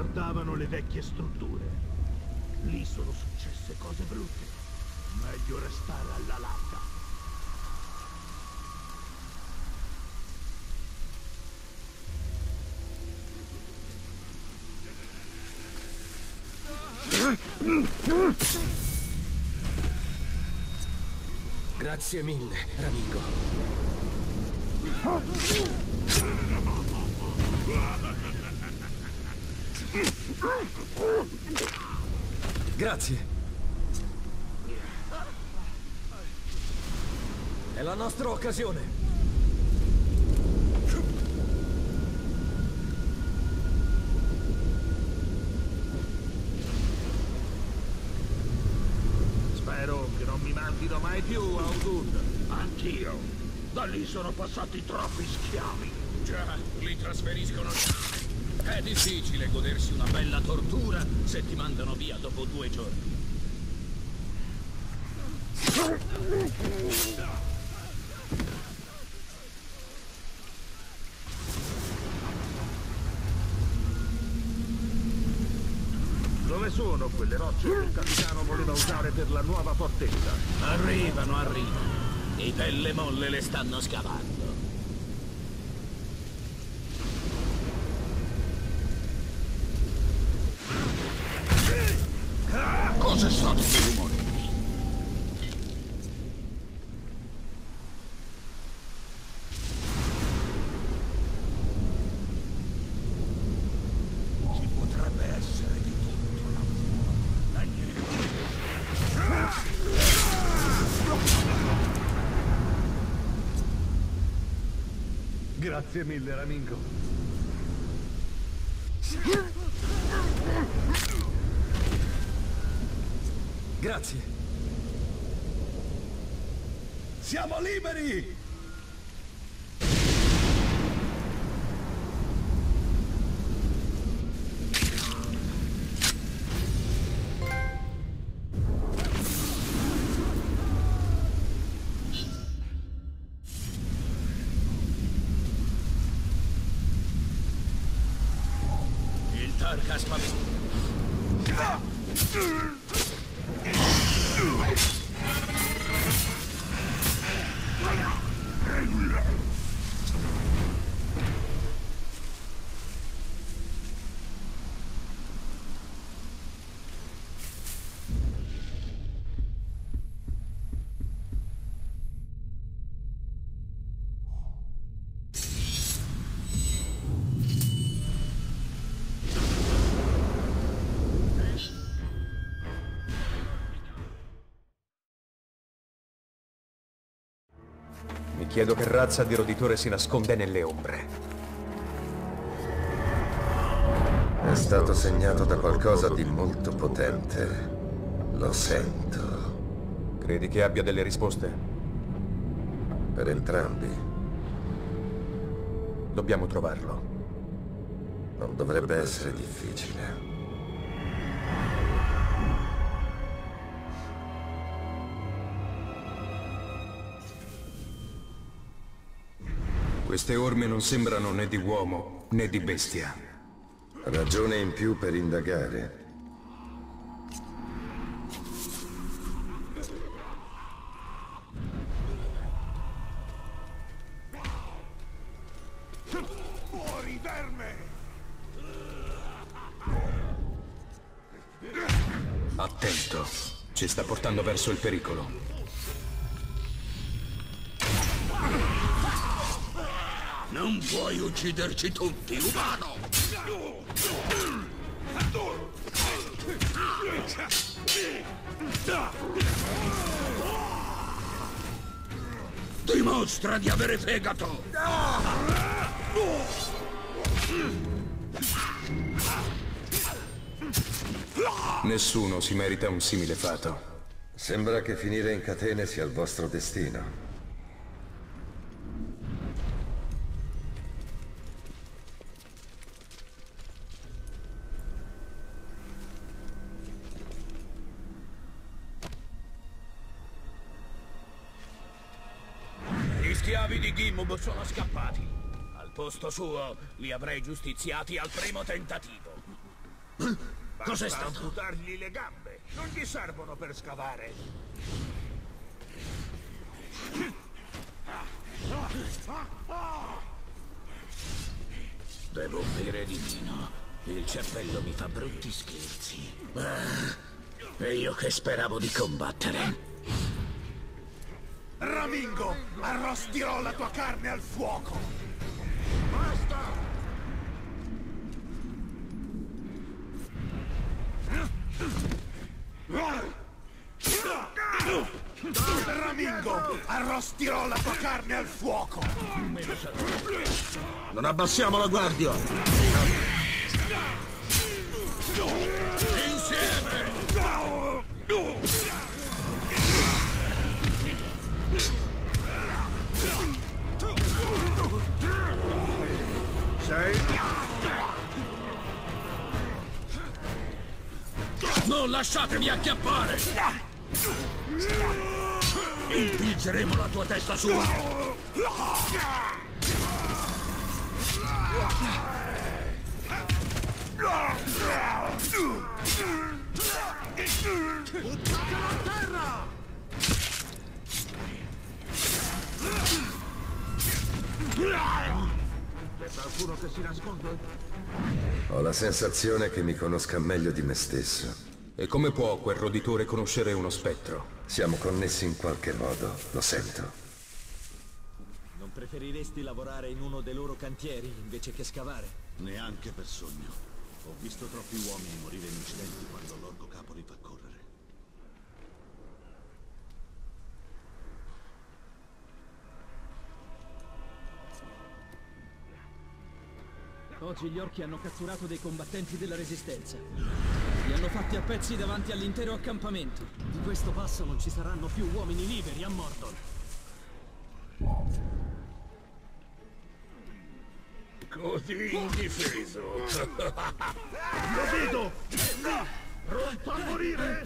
Guardavano le vecchie strutture. Lì sono successe cose brutte. Meglio restare alla larga. Grazie mille, amico. Grazie. È la nostra occasione. Spero che non mi mandino mai più a Udun. Anch'io. Da lì sono passati troppi schiavi. Già, li trasferiscono. È difficile godersi una bella tortura se ti mandano via dopo 2 giorni. Dove sono quelle rocce che il capitano voleva usare per la nuova fortezza? Arrivano, arrivano. I pelle molle le stanno scavando. Cosa sono questi rumori? Ci potrebbe essere di tutto là fuori. Grazie mille, amico. Grazie. Siamo liberi! Il Tarkas Mi chiedo che razza di roditore si nasconde nelle ombre. È stato segnato da qualcosa di molto potente. Lo sento. Credi che abbia delle risposte? Per entrambi. Dobbiamo trovarlo. Non dovrebbe essere difficile. Queste orme non sembrano né di uomo né di bestia. Ragione in più per indagare. Fuori, verme! Attento, ci sta portando verso il pericolo. Non puoi ucciderci tutti, umano! Dimostra di avere fegato! Nessuno si merita un simile fato. Sembra che finire in catene sia il vostro destino. Gli schiavi di Gimmub sono scappati. Al posto suo li avrei giustiziati al primo tentativo. Cos'è Basta stato? amputargli le gambe. Non gli servono per scavare. Devo bere di vino. Il cervello mi fa brutti scherzi. E io che speravo di combattere. Ramingo, arrostirò la tua carne al fuoco. Basta! Ramingo, arrostirò la tua carne al fuoco. Non abbassiamo la guardia. Insieme! Sei? Non lasciatemi acchiappare! Impicceremo la tua testa su! Buttatelo a terra! C'è qualcuno che si nasconde? Ho la sensazione che mi conosca meglio di me stesso. E come può quel roditore conoscere uno spettro? Siamo connessi in qualche modo, lo sento. Non preferiresti lavorare in uno dei loro cantieri invece che scavare? Neanche per sogno. Ho visto troppi uomini morire in incidenti quando l'orco capo li fa correre. Oggi gli orchi hanno catturato dei combattenti della Resistenza. Li hanno fatti a pezzi davanti all'intero accampamento. Di questo passo non ci saranno più uomini liberi a Mordor. Così indifeso. Lo vedo! Pronto a morire?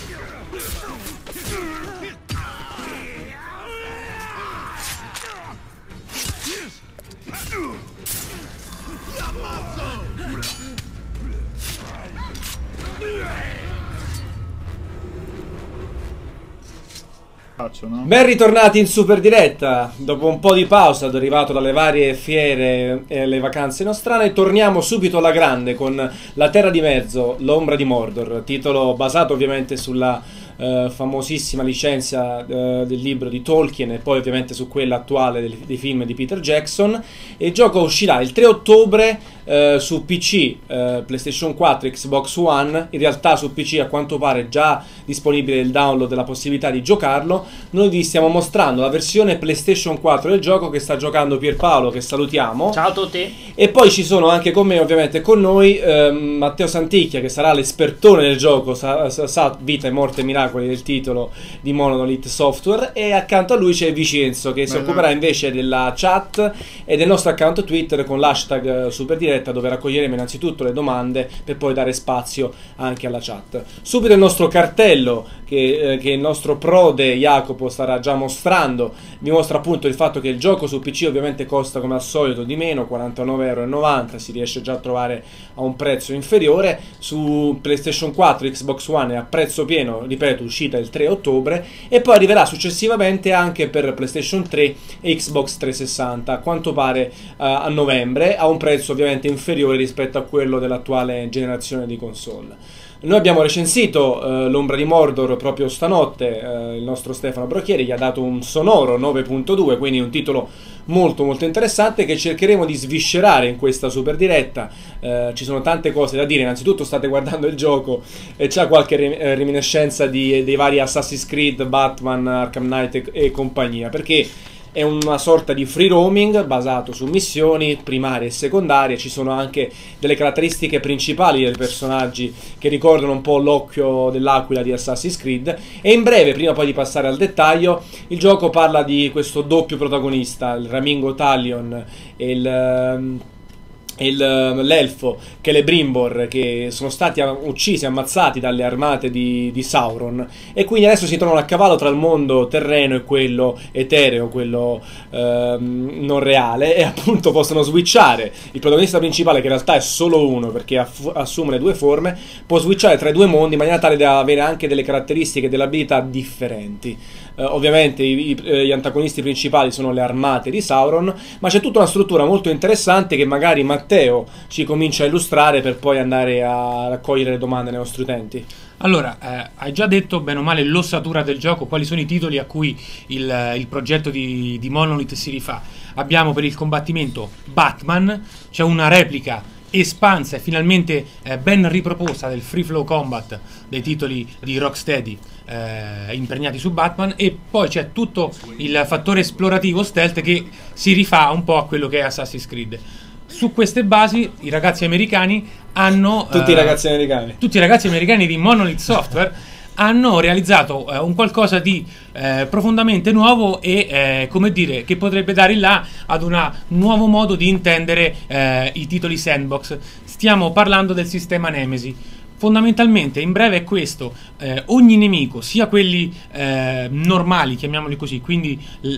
Ben ritornati in super diretta. Dopo un po' di pausa derivato dalle varie fiere e le vacanze nostrane, torniamo subito alla grande con La Terra di Mezzo, l'ombra di Mordor, titolo basato ovviamente sulla famosissima licenza del libro di Tolkien e poi ovviamente su quella attuale dei film di Peter Jackson. E il gioco uscirà il 3 ottobre su PC, PlayStation 4, Xbox One. In realtà su PC a quanto pare è già disponibile il download della possibilità di giocarlo. Noi vi stiamo mostrando la versione PlayStation 4 del gioco che sta giocando Pierpaolo, che salutiamo. Ciao a tutti. E poi ci sono anche con me, ovviamente con noi, Matteo Santicchia, che sarà l'espertone del gioco, sa vita e morte e miracoli del titolo di Monolith Software, e accanto a lui c'è Vincenzo, che si occuperà invece della chat e del nostro account Twitter con l'hashtag Superdiretta, dove raccoglieremo innanzitutto le domande per poi dare spazio anche alla chat. Subito il nostro cartello che il nostro prode Jacopo starà già mostrando, vi mostra appunto il fatto che il gioco su PC ovviamente costa come al solito di meno, 49,90 €, si riesce già a trovare a un prezzo inferiore. Su PlayStation 4 e Xbox One è a prezzo pieno, ripeto, uscita il 3 ottobre, e poi arriverà successivamente anche per PlayStation 3 e Xbox 360, a quanto pare a novembre, a un prezzo ovviamente inferiore rispetto a quello dell'attuale generazione di console. Noi abbiamo recensito l'ombra di Mordor proprio stanotte, il nostro Stefano Brocchieri gli ha dato un sonoro 9.2, quindi un titolo molto molto interessante che cercheremo di sviscerare in questa super diretta. Ci sono tante cose da dire. Innanzitutto state guardando il gioco e c'è qualche reminiscenza dei vari Assassin's Creed, Batman, Arkham Knight e compagnia, perché è una sorta di free roaming basato su missioni primarie e secondarie. Ci sono anche delle caratteristiche principali dei personaggi che ricordano un po' l'occhio dell'aquila di Assassin's Creed. E in breve, prima poi di passare al dettaglio, il gioco parla di questo doppio protagonista, il Ramingo Talion e l'elfo Celebrimbor, che sono stati uccisi, ammazzati dalle armate di Sauron, e quindi adesso si trovano a cavallo tra il mondo terreno e quello etereo, quello non reale, e appunto possono switchare. Il protagonista principale, che in realtà è solo uno perché assume le due forme, può switchare tra i due mondi in maniera tale da avere anche delle caratteristiche e delle abilità differenti. Ovviamente gli antagonisti principali sono le armate di Sauron, ma c'è tutta una struttura molto interessante che magari Matteo ci comincia a illustrare per poi andare a raccogliere le domande dei nostri utenti. Allora, hai già detto bene o male l'ossatura del gioco, quali sono i titoli a cui il progetto di Monolith si rifà. Abbiamo per il combattimento Batman, c'è una replica espansa e finalmente ben riproposta del free flow combat dei titoli di Rocksteady imperniati su Batman, e poi c'è tutto il fattore esplorativo stealth che si rifà un po' a quello che è Assassin's Creed. Su queste basi i ragazzi americani hanno tutti i ragazzi americani di Monolith Software hanno realizzato un qualcosa di profondamente nuovo e come dire, che potrebbe dare là ad un nuovo modo di intendere i titoli sandbox. Stiamo parlando del sistema Nemesis. Fondamentalmente, in breve, è questo: ogni nemico, sia quelli normali, chiamiamoli così, quindi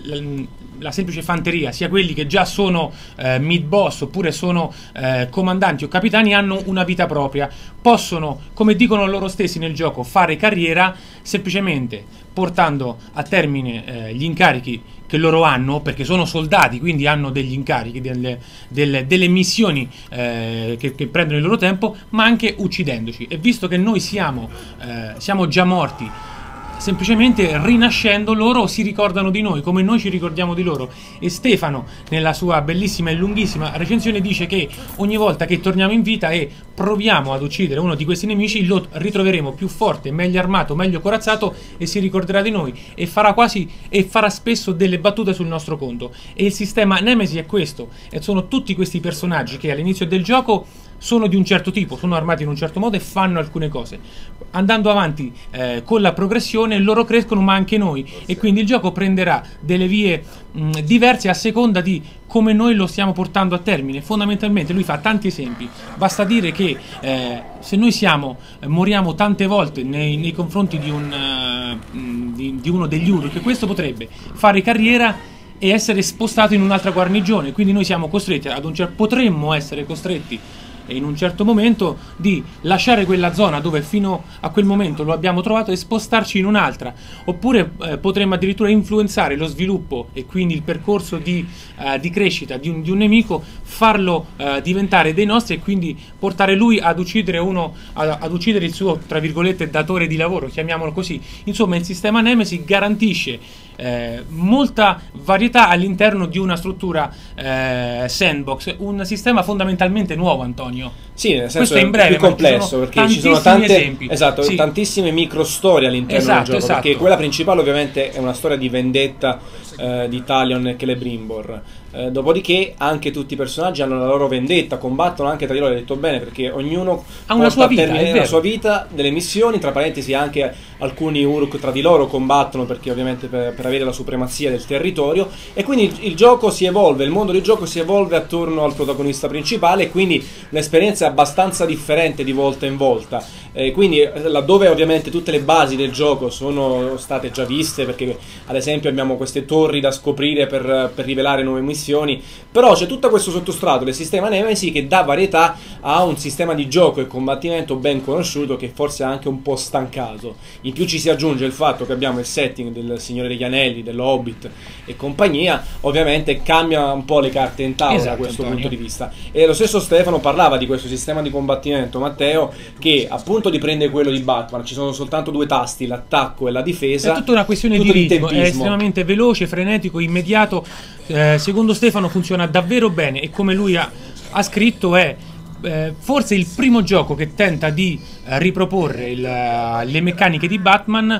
la semplice fanteria, sia quelli che già sono mid boss oppure sono comandanti o capitani, hanno una vita propria. Possono, come dicono loro stessi nel gioco, fare carriera semplicemente portando a termine gli incarichi che loro hanno, perché sono soldati, quindi hanno degli incarichi, delle missioni che prendono il loro tempo, ma anche uccidendoci. E visto che noi siamo già morti, semplicemente rinascendo, loro si ricordano di noi come noi ci ricordiamo di loro. E Stefano, nella sua bellissima e lunghissima recensione, dice che ogni volta che torniamo in vita e proviamo ad uccidere uno di questi nemici, lo ritroveremo più forte, meglio armato, meglio corazzato, e si ricorderà di noi e farà spesso delle battute sul nostro conto. E il sistema Nemesis è questo, e sono tutti questi personaggi che all'inizio del gioco sono di un certo tipo, sono armati in un certo modo e fanno alcune cose. Andando avanti con la progressione, loro crescono, ma anche noi, e quindi il gioco prenderà delle vie diverse a seconda di come noi lo stiamo portando a termine. Fondamentalmente lui fa tanti esempi. Basta dire che se noi moriamo tante volte nei confronti di uno degli Uruk, questo potrebbe fare carriera e essere spostato in un'altra guarnigione. Quindi noi siamo costretti potremmo essere costretti in un certo momento di lasciare quella zona dove fino a quel momento lo abbiamo trovato e spostarci in un'altra, oppure potremmo addirittura influenzare lo sviluppo e quindi il percorso di crescita di un nemico, farlo diventare dei nostri, e quindi portare lui ad uccidere ad uccidere il suo, tra virgolette, datore di lavoro, chiamiamolo così. Insomma, il sistema Nemesis garantisce molta varietà all'interno di una struttura sandbox, un sistema fondamentalmente nuovo, Antonio. Sì, nel senso questo è in breve, più complesso, perché ci sono esempi. Esatto, sì, tantissime micro storie all'interno del gioco, esatto. perché quella principale ovviamente è una storia di vendetta di Talion e Celebrimbor. Dopodiché anche tutti i personaggi hanno la loro vendetta, combattono anche tra di loro, hai detto bene, perché ognuno ha una sua vita, la sua vita, delle missioni, tra parentesi anche alcuni Uruk tra di loro combattono perché ovviamente per avere la supremazia del territorio, e quindi il gioco si evolve, il mondo del gioco si evolve attorno al protagonista principale, e quindi l'esperienza è abbastanza differente di volta in volta. Quindi laddove ovviamente tutte le basi del gioco sono state già viste, perché ad esempio abbiamo queste torri da scoprire per rivelare nuove missioni, però c'è tutto questo sottostrato del sistema Nemesis che dà varietà a un sistema di gioco e combattimento ben conosciuto, che forse ha anche un po' stancato. In più ci si aggiunge il fatto che abbiamo il setting del Signore degli Anelli, dell'Hobbit e compagnia, ovviamente cambia un po' le carte in tavola, esatto, da questo Antonio. punto di vista. E lo stesso Stefano parlava di questo sistema di combattimento, Matteo, che appunto riprende quello di Batman. Ci sono soltanto due tasti, l'attacco e la difesa. È tutta una questione di ritmo, è estremamente veloce, frenetico, immediato. Secondo Stefano funziona davvero bene, e come lui ha scritto è forse il primo gioco che tenta di riproporre le meccaniche di Batman,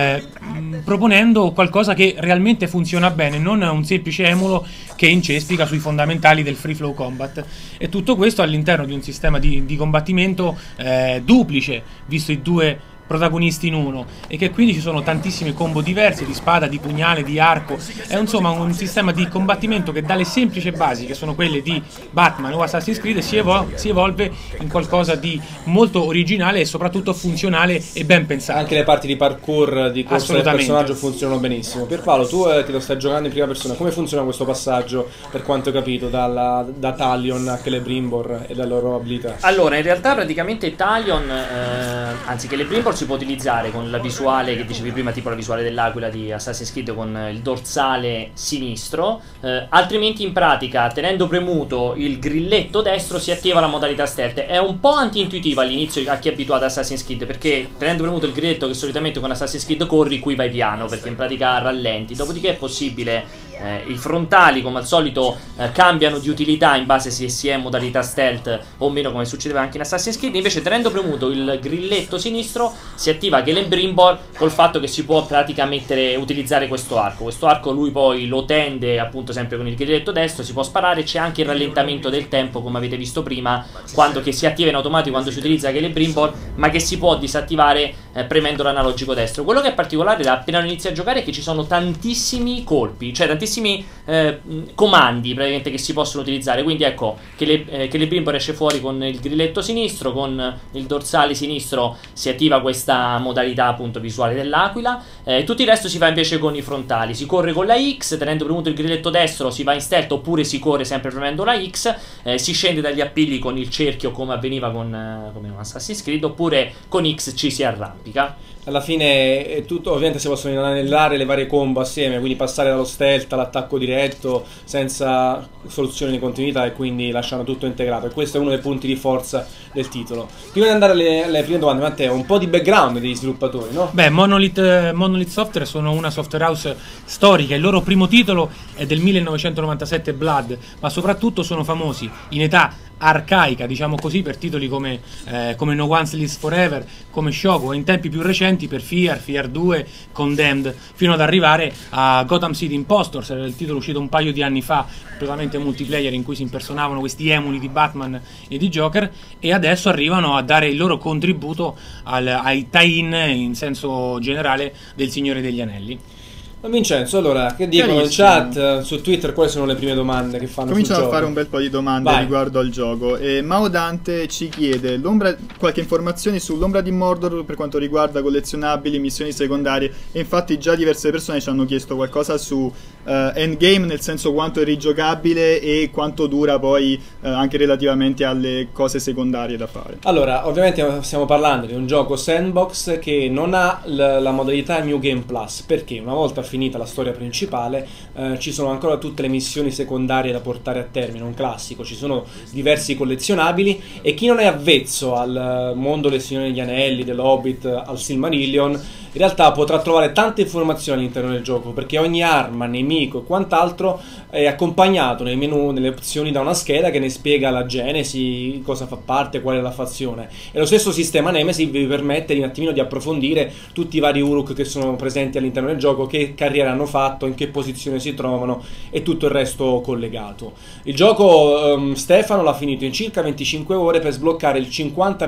proponendo qualcosa che realmente funziona bene, non un semplice emulo che incespica sui fondamentali del free flow combat. E tutto questo all'interno di un sistema di combattimento duplice, visto i due protagonisti in uno, e che quindi ci sono tantissime combo diverse di spada, di pugnale, di arco. È insomma un sistema di combattimento che dalle semplici basi, che sono quelle di Batman o Assassin's Creed, si evolve in qualcosa di molto originale e soprattutto funzionale e ben pensato. Anche le parti di parkour, di corsa del personaggio funzionano benissimo. Pierpaolo, tu ti lo stai giocando in prima persona, come funziona questo passaggio, per quanto ho capito, da Talion a Celebrimbor e dalle loro abilità? Allora, in realtà praticamente Talion, anzi Celebrimbor, si può utilizzare con la visuale che dicevi prima, tipo la visuale dell'aquila di Assassin's Creed con il dorsale sinistro, altrimenti in pratica tenendo premuto il grilletto destro si attiva la modalità stealth. È un po' anti-intuitiva all'inizio a chi è abituato ad Assassin's Creed, perché tenendo premuto il grilletto, che solitamente con Assassin's Creed corri, qui vai piano perché in pratica rallenti. Dopodiché è possibile, i frontali come al solito cambiano di utilità in base se si è in modalità stealth o meno, come succedeva anche in Assassin's Creed. Invece tenendo premuto il grilletto sinistro si attiva Celebrimbor, col fatto che si può praticamente utilizzare questo arco. Questo arco lui poi lo tende appunto sempre con il grilletto destro, si può sparare. C'è anche il rallentamento del tempo, come avete visto prima, che si attiva in automatico quando si utilizza Celebrimbor, ma che si può disattivare premendo l'analogico destro. Quello che è particolare da appena lo inizi a giocare è che ci sono tantissimi colpi, cioè tantissimi comandi praticamente che si possono utilizzare. Quindi ecco che Celebrimbor esce fuori con il grilletto sinistro, con il dorsale sinistro si attiva questa modalità appunto visuale dell'aquila, tutto il resto si fa invece con i frontali. Si corre con la X, tenendo premuto il grilletto destro si va in stealth, oppure si corre sempre premendo la X, si scende dagli appigli con il cerchio come avveniva con Assassin's Creed, oppure con X ci si arrampica. Alla fine è tutto, ovviamente si possono inanellare le varie combo assieme, quindi passare dallo stealth all'attacco diretto senza soluzioni di continuità, e quindi lasciano tutto integrato, e questo è uno dei punti di forza del titolo. Prima di andare alle prime domande, Matteo, un po' di background degli sviluppatori, no? Beh, Monolith Software sono una software house storica. Il loro primo titolo è del 1997, Blood, ma soprattutto sono famosi in età arcaica, diciamo così, per titoli come No One's Lives Forever, come Shogo, e in tempi più recenti per Fear 2, Condemned, fino ad arrivare a Gotham City Impostors, era il titolo uscito un paio di anni fa, completamente multiplayer, in cui si impersonavano questi emuli di Batman e di Joker, e adesso arrivano a dare il loro contributo ai tie-in in senso generale del Signore degli Anelli. Vincenzo, allora, che dicono in chat, su Twitter, quali sono le prime domande che fanno? Cominciano a fare un bel po' di domande riguardo al gioco. Mao Dante ci chiede qualche informazione sull'Ombra di Mordor per quanto riguarda collezionabili, missioni secondarie, e infatti già diverse persone ci hanno chiesto qualcosa su endgame, nel senso quanto è rigiocabile e quanto dura poi anche relativamente alle cose secondarie da fare. Allora, ovviamente stiamo parlando di un gioco sandbox che non ha la modalità New Game Plus, perché una volta finita la storia principale ci sono ancora tutte le missioni secondarie da portare a termine, un classico. Ci sono diversi collezionabili, e chi non è avvezzo al mondo del Signore degli Anelli, dell'Hobbit, al Silmarillion, in realtà potrà trovare tante informazioni all'interno del gioco, perché ogni arma, nemico e quant'altro è accompagnato nei menu, nelle opzioni, da una scheda che ne spiega la genesi, cosa fa parte, qual è la fazione. E lo stesso sistema Nemesis vi permette un attimino di approfondire tutti i vari Uruk che sono presenti all'interno del gioco, che carriera hanno fatto, in che posizione si trovano e tutto il resto collegato. Il gioco Stefano l'ha finito in circa 25 ore per sbloccare il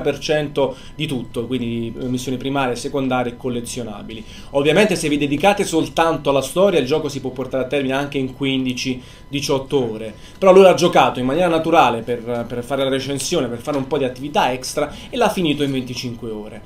50% di tutto, quindi missioni primarie, secondarie e collezionabili. Ovviamente se vi dedicate soltanto alla storia, il gioco si può portare a termine anche in 15-18 ore, però lui l'ha giocato in maniera naturale per fare la recensione, per fare un po' di attività extra, e l'ha finito in 25 ore,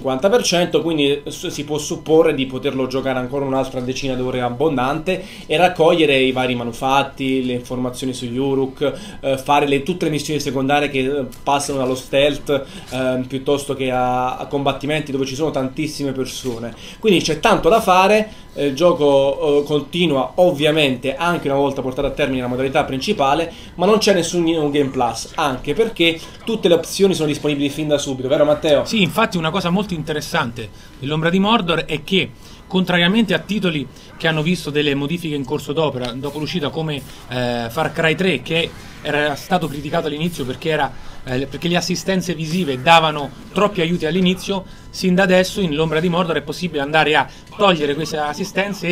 50%, quindi si può supporre di poterlo giocare ancora un'altra decina d'ore abbondante e raccogliere i vari manufatti, le informazioni sugli Uruk, fare tutte le missioni secondarie che passano dallo stealth piuttosto che a combattimenti dove ci sono tantissime persone. Quindi c'è tanto da fare. Il gioco continua ovviamente anche una volta portata a termine la modalità principale, ma non c'è nessun New Game Plus, anche perché tutte le opzioni sono disponibili fin da subito, vero Matteo? Sì, infatti una cosa molto interessante dell'Ombra di Mordor è che, contrariamente a titoli che hanno visto delle modifiche in corso d'opera dopo l'uscita, come Far Cry 3, che era stato criticato all'inizio perché le assistenze visive davano troppi aiuti all'inizio, sin da adesso in l'Ombra di Mordor è possibile andare a togliere queste assistenze e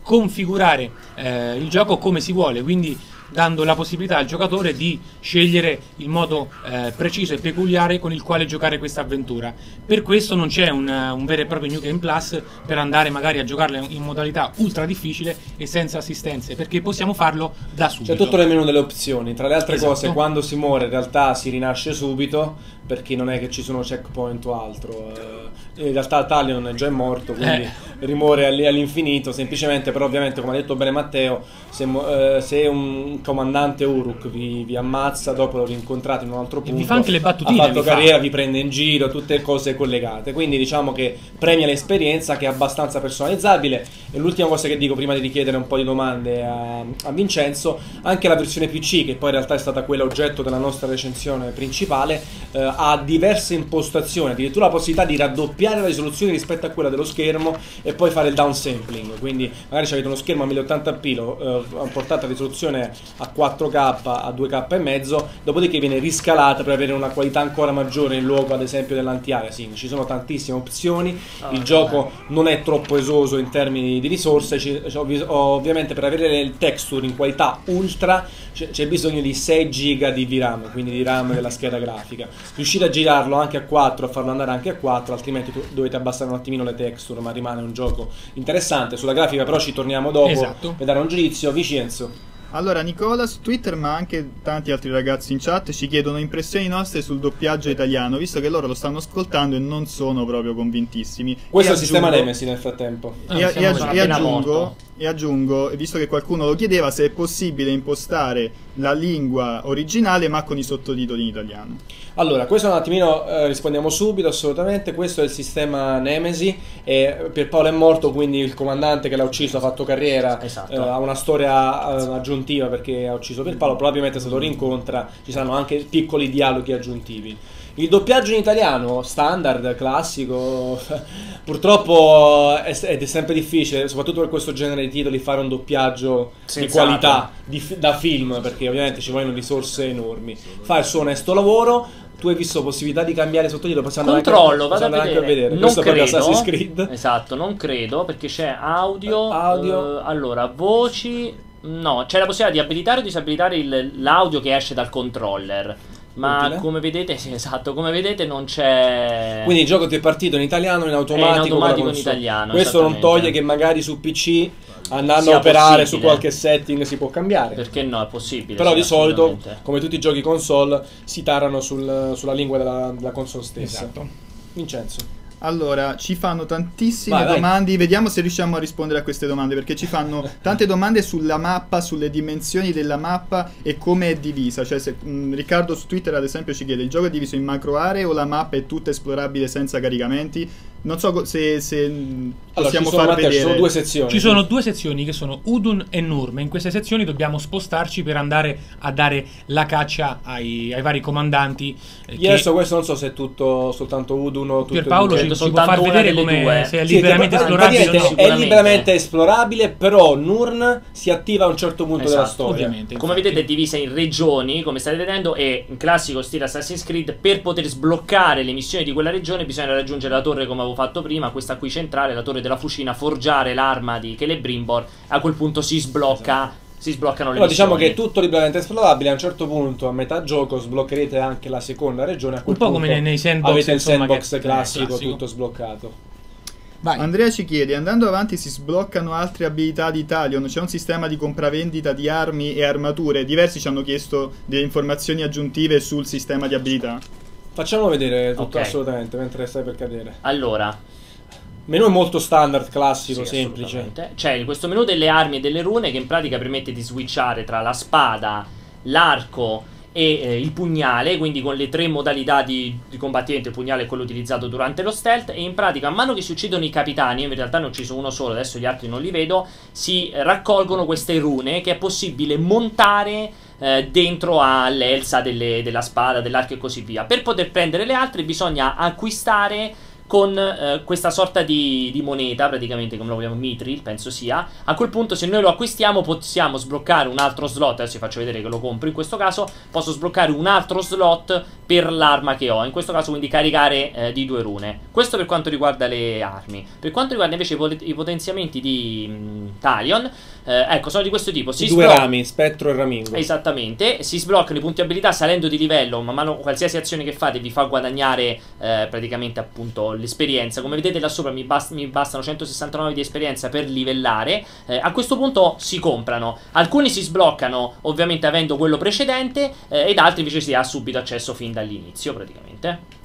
configurare il gioco come si vuole, quindi dando la possibilità al giocatore di scegliere il modo preciso e peculiare con il quale giocare questa avventura. Per questo non c'è un vero e proprio New Game Plus per andare magari a giocarla in modalità ultra difficile e senza assistenze, perché possiamo farlo da subito. C'è tutto nel menu delle opzioni, tra le altre Esatto. cose quando si muore in realtà si rinasce subito, perché non è che ci sono checkpoint o altro. In realtà Talion già è morto, quindi rimuore all'infinito, semplicemente. Però ovviamente, come ha detto bene Matteo, se un comandante Uruk vi ammazza, dopo lo rincontrate in un altro punto, vi fa anche le battutine, ha fatto carriera, vi prende in giro, tutte cose collegate, quindi diciamo che premia l'esperienza, che è abbastanza personalizzabile. E l'ultima cosa che dico prima di richiedere un po' di domande a Vincenzo, anche la versione PC, che poi in realtà è stata quella oggetto della nostra recensione principale, ha diverse impostazioni, addirittura la possibilità di raddoppiare la risoluzione rispetto a quella dello schermo e poi fare il downsampling, quindi magari avete uno schermo a 1080p, portate la risoluzione a 4K, a 2K e mezzo, dopodiché viene riscalata per avere una qualità ancora maggiore in luogo ad esempio dell'anti-aliasing. Ci sono tantissime opzioni, il gioco non è troppo esoso in termini di risorse, ovviamente per avere il texture in qualità ultra c'è bisogno di 6 GB di VRAM, quindi di RAM della scheda grafica. Riuscite a girarlo anche a 4, a farlo andare anche a 4, altrimenti dovete abbassare un attimino le texture, ma rimane un gioco interessante. Sulla grafica però ci torniamo dopo per dare un giudizio. Vincenzo. Allora, Nicola su Twitter, ma anche tanti altri ragazzi in chat, ci chiedono impressioni nostre sul doppiaggio italiano, visto che loro lo stanno ascoltando e non sono proprio convintissimi. Questo è il sistema Nemesis nel frattempo. E aggiungo, visto che qualcuno lo chiedeva, se è possibile impostare la lingua originale ma con i sottotitoli in italiano. Allora, questo un attimino rispondiamo subito, assolutamente. Questo è il sistema Nemesis, e Pierpaolo è morto, quindi il comandante che l'ha ucciso ha fatto carriera, ha una storia aggiuntiva perché ha ucciso Pierpaolo, probabilmente se lo rincontra ci saranno anche piccoli dialoghi aggiuntivi. Il doppiaggio in italiano, standard, classico, purtroppo è sempre difficile, soprattutto per questo genere di titoli, fare un doppiaggio di qualità, da film, perché ovviamente ci vogliono risorse enormi. Fa il suo onesto lavoro. Tu hai visto possibilità di cambiare sottotitolo? Controllo, vado a vedere. Non credo. Assassin's Creed. Esatto, non credo, perché c'è audio. Allora, voci. No, c'è la possibilità di abilitare o disabilitare l'audio che esce dal controller. Ma utile. Come vedete, sì, esatto, come vedete non c'è. Quindi il gioco ti è partito in italiano, in automatico in italiano. Questo non toglie che magari su PC, andando a operare su qualche setting, si può cambiare. Perché no, è possibile. Però di solito, come tutti i giochi console, si tarano sulla lingua della console stessa. Esatto. Vincenzo. Allora, ci fanno tantissime domande, vediamo se riusciamo a rispondere a queste domande, perché ci fanno tante domande sulla mappa, sulle dimensioni della mappa e come è divisa. Cioè, Riccardo su Twitter ad esempio ci chiede: il gioco è diviso in macro aree o la mappa è tutta esplorabile senza caricamenti? Non so se possiamo far vedere. Ci sono due sezioni. Ci sono due sezioni che sono Udun e Nurm. In queste sezioni dobbiamo spostarci per andare a dare la caccia ai vari comandanti. Io adesso questo non so se è tutto soltanto Udun o tutto. Pierpaolo ci può far vedere come se è liberamente esplorabile o no. È liberamente esplorabile, però Nurn si attiva a un certo punto della storia. Ovviamente. Come vedete è divisa in regioni, come state vedendo, e in classico stile Assassin's Creed, per poter sbloccare le missioni di quella regione bisogna raggiungere la torre, come avevo fatto prima, questa qui centrale, la torre della fucina, forgiare l'arma di Celebrimbor. A quel punto si sblocca. Si sbloccano le missioni. Diciamo che è tutto liberamente esplorabile. A un certo punto, a metà gioco, sbloccherete anche la seconda regione. A quel punto come nei sandbox, avete il sandbox classico, tutto sbloccato. Vai. Andrea ci chiede: andando avanti si sbloccano altre abilità di Talion? C'è un sistema di compravendita di armi e armature? Diversi ci hanno chiesto delle informazioni aggiuntive sul sistema di abilità. Facciamo vedere tutto, assolutamente, mentre stai per cadere. Allora, menu è molto standard, classico, semplice. C'è questo menu delle armi e delle rune che in pratica permette di switchare tra la spada, l'arco e il pugnale, quindi con le tre modalità di combattimento. Il pugnale è quello utilizzato durante lo stealth, e in pratica man mano che si uccidono i capitani, io in realtà ne ho ucciso uno solo, adesso gli altri non li vedo, si raccolgono queste rune che è possibile montare dentro all'elsa della spada, dell'arco e così via. Per poter prendere le altre bisogna acquistare con questa sorta di moneta, praticamente come lo vogliamo, Mithril penso sia. A quel punto se noi lo acquistiamo possiamo sbloccare un altro slot, adesso vi faccio vedere che lo compro, in questo caso posso sbloccare un altro slot per l'arma che ho, in questo caso quindi caricare di 2 rune. Questo per quanto riguarda le armi. Per quanto riguarda invece i potenziamenti di Talion, ecco, sono di questo tipo. I due rami, spettro e ramingo. Esattamente, si sbloccano i punti abilità salendo di livello, man mano qualsiasi azione che fate vi fa guadagnare praticamente appunto l'esperienza. Come vedete là sopra mi bastano 169 di esperienza per livellare. A questo punto si comprano, alcuni si sbloccano ovviamente avendo quello precedente, ed altri invece si ha subito accesso fin dall'inizio praticamente.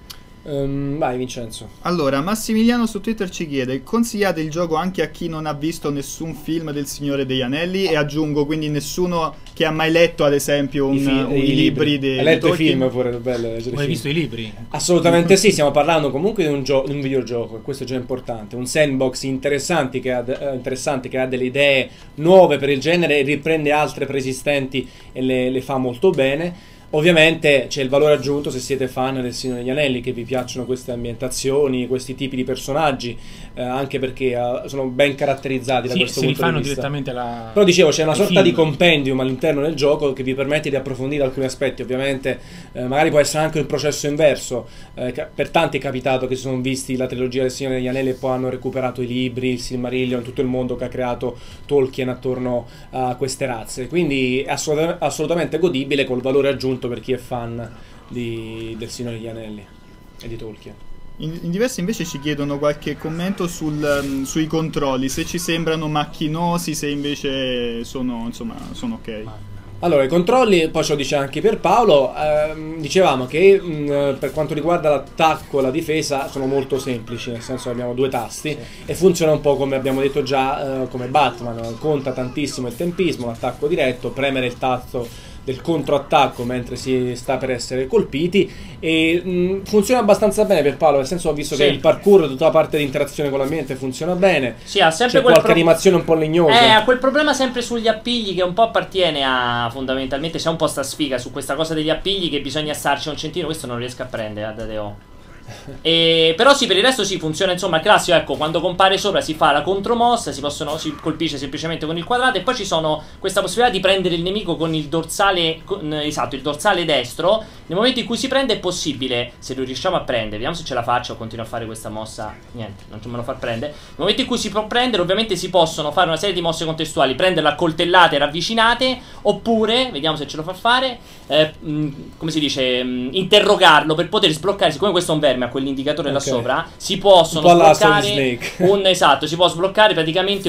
Vai Vincenzo. Allora, Massimiliano su Twitter ci chiede: consigliate il gioco anche a chi non ha visto nessun film del Signore degli Anelli? E aggiungo, quindi nessuno che ha mai letto ad esempio i libri Hai letto i film pure, bello. Hai visto i libri? Assolutamente sì, stiamo parlando comunque di un videogioco, e questo è già importante, un sandbox interessante che ha delle idee nuove per il genere e riprende altre preesistenti e le fa molto bene. Ovviamente c'è il valore aggiunto se siete fan del Signore degli Anelli, che vi piacciono queste ambientazioni, questi tipi di personaggi, anche perché sono ben caratterizzati da questo punto di vista. Direttamente alla... Però dicevo, c'è una sorta di compendium all'interno del gioco che vi permette di approfondire alcuni aspetti. Ovviamente magari può essere anche un processo inverso, per tanti è capitato che si sono visti la trilogia del Signore degli Anelli e poi hanno recuperato i libri, il Silmarillion, tutto il mondo che ha creato Tolkien attorno a queste razze, quindi è assolutamente godibile, col valore aggiunto per chi è fan del Signore degli Anelli e di Tolkien. In diversi invece ci chiedono qualche commento sui controlli, se ci sembrano macchinosi, se invece sono ok. Allora, i controlli, poi ce lo dice anche Pierpaolo, dicevamo che per quanto riguarda l'attacco e la difesa sono molto semplici, nel senso che abbiamo 2 tasti e funziona un po' come abbiamo detto già, come Batman, conta tantissimo il tempismo, l'attacco diretto, premere il tasto del controattacco mentre si sta per essere colpiti, e funziona abbastanza bene per Paolo, nel senso ho visto che il parkour, tutta la parte di interazione con l'ambiente funziona bene. Sì, ha sempre qualche animazione un po' legnosa. Ha quel problema sempre sugli appigli che un po' appartiene a, fondamentalmente c'è un po' sta sfiga su questa cosa degli appigli, che bisogna starci un centino, questo non riesco a prendere, Dadeo. Però sì, per il resto sì, funziona insomma il classico, ecco, quando compare sopra si fa la contromossa, si colpisce semplicemente con il quadrato, e poi ci sono questa possibilità di prendere il nemico con il dorsale, esatto, il dorsale destro. Nel momento in cui si prende è possibile, se lo riusciamo a prendere, vediamo se ce la faccio, o continuo a fare questa mossa, niente, non me lo fa prendere. Nel momento in cui si può prendere, ovviamente si possono fare una serie di mosse contestuali, prenderla a coltellate ravvicinate, oppure, vediamo se ce lo fa fare, come si dice, interrogarlo per poter sbloccare, siccome questo è un verme a quell'indicatore là sopra, si possono sbloccare esatto, si può sbloccare praticamente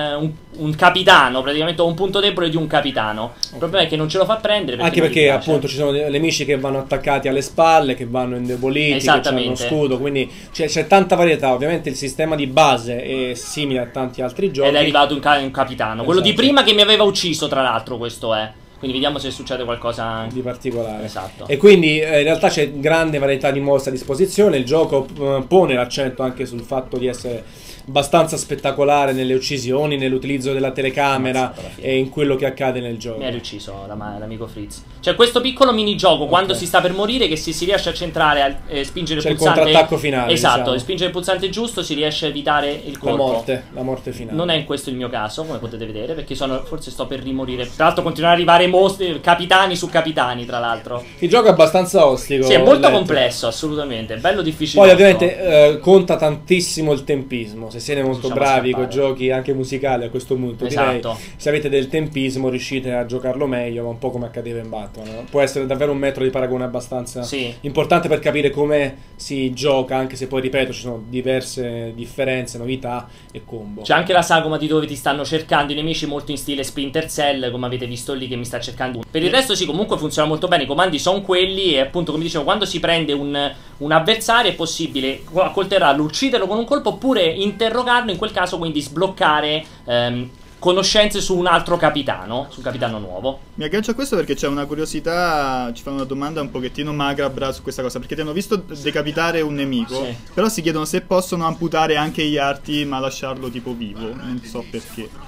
un capitano, praticamente un punto debole di un capitano. Il problema è che non ce lo fa prendere anche perché appunto ci sono nemici che vanno attaccati alle spalle, che vanno indeboliti, che hanno uno scudo, quindi c'è tanta varietà. Ovviamente il sistema di base è simile a tanti altri giochi ed è arrivato un capitano, quello di prima che mi aveva ucciso, tra l'altro, questo è. Quindi vediamo se succede qualcosa di particolare. Esatto. E quindi in realtà c'è grande varietà di mosse a disposizione. Il gioco pone l'accento anche sul fatto di essere abbastanza spettacolare nelle uccisioni, nell'utilizzo della telecamera e in quello che accade nel gioco. Mi ha riucciso l'amico Fritz. C'è questo piccolo minigioco quando si sta per morire, che se si riesce a centrare, spingere il pulsante, il contrattacco finale, esatto, diciamo. Spingere il pulsante giusto si riesce a evitare il colpo. La morte finale. Non è in questo il mio caso, come potete vedere, perché forse sto per rimorire. Tra l'altro continuano ad arrivare mostri, capitani su capitani, tra l'altro. Il gioco è abbastanza ostico. Sì, è molto complesso, assolutamente, è bello difficile. Poi ovviamente conta tantissimo il tempismo. Se siete molto bravi con giochi anche musicali a questo punto, direi, se avete del tempismo riuscite a giocarlo meglio, ma un po' come accadeva in Batman, no? Può essere davvero un metro di paragone abbastanza importante per capire come si gioca, anche se poi ripeto ci sono diverse differenze, novità e combo. C'è anche la sagoma di dove ti stanno cercando i nemici, molto in stile Splinter Cell, come avete visto lì che mi sta cercando. Per il resto sì, comunque funziona molto bene, i comandi sono quelli, e appunto come dicevo, quando si prende un avversario è possibile accoltellarlo, ucciderlo con un colpo, oppure interrogarlo, in quel caso quindi sbloccare conoscenze su un altro capitano, su un capitano nuovo. Mi aggancio a questo perché c'è una curiosità, ci fanno una domanda un pochettino macabra su questa cosa, perché ti hanno visto decapitare un nemico, però si chiedono se possono amputare anche gli arti ma lasciarlo tipo vivo, non so perché.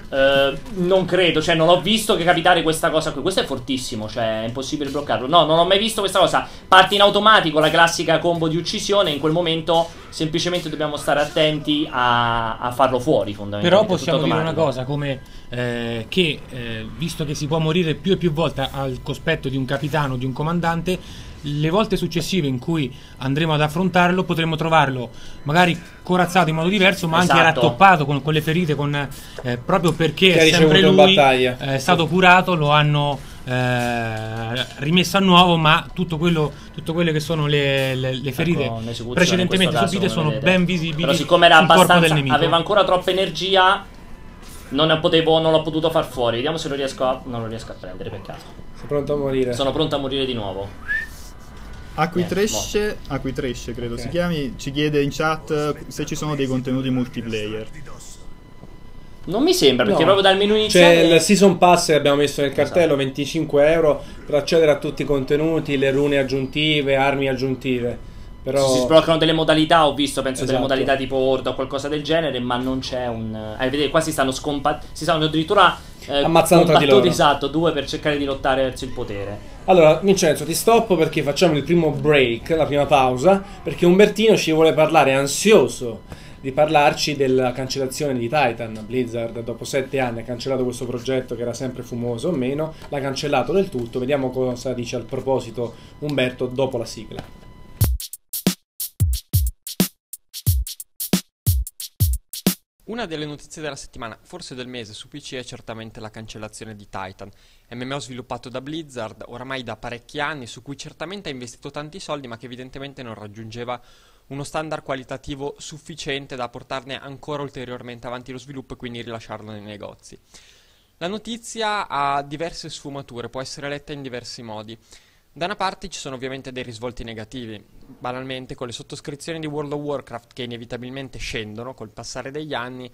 Non credo, cioè non ho visto che capitare questa cosa qui. Questo è fortissimo, cioè è impossibile bloccarlo. No, non ho mai visto questa cosa. Parte in automatico la classica combo di uccisione. In quel momento semplicemente dobbiamo stare attenti a farlo fuori, fondamentalmente. Però possiamo dire una cosa, come visto che si può morire più e più volte al cospetto di un capitano, di un comandante, le volte successive in cui andremo ad affrontarlo potremo trovarlo magari corazzato in modo diverso, ma anche rattoppato con le ferite, proprio perché è sempre lui è stato curato, lo hanno rimesso a nuovo, ma tutto quello che sono le ferite precedentemente subite sono ben visibili. Però siccome era sul corpo del nemico. aveva ancora troppa energia, non l'ho potuto far fuori. Vediamo se lo riesco non lo riesco a prendere, peccato. Sei pronto a morire? Sono pronto a morire di nuovo. Acquitresce, credo si chiami, ci chiede in chat se ci sono dei contenuti multiplayer. Non mi sembra, perché proprio dal menu iniziale c'è il Season Pass che abbiamo messo nel cartello, 25 euro per accedere a tutti i contenuti, le rune aggiuntive, armi aggiuntive. Però si sbloccano delle modalità, ho visto, penso delle modalità tipo Horde o qualcosa del genere, ma non c'è un... vedete, qua si stanno addirittura ammazzando tra di loro. Esatto, due per cercare di lottare verso il potere. Allora, Vincenzo, ti stoppo perché facciamo il primo break, la prima pausa, perché Umbertino ci vuole parlare, è ansioso di parlarci della cancellazione di Titan. Blizzard dopo 7 anni ha cancellato questo progetto che era sempre fumoso o meno, l'ha cancellato del tutto. Vediamo cosa dice al proposito Umberto dopo la sigla. Una delle notizie della settimana, forse del mese, su PC è certamente la cancellazione di Titan, MMO sviluppato da Blizzard oramai da parecchi anni, su cui certamente ha investito tanti soldi, ma che evidentemente non raggiungeva uno standard qualitativo sufficiente da portarne ancora ulteriormente avanti lo sviluppo e quindi rilasciarlo nei negozi. La notizia ha diverse sfumature, può essere letta in diversi modi. Da una parte ci sono ovviamente dei risvolti negativi, banalmente con le sottoscrizioni di World of Warcraft che inevitabilmente scendono col passare degli anni.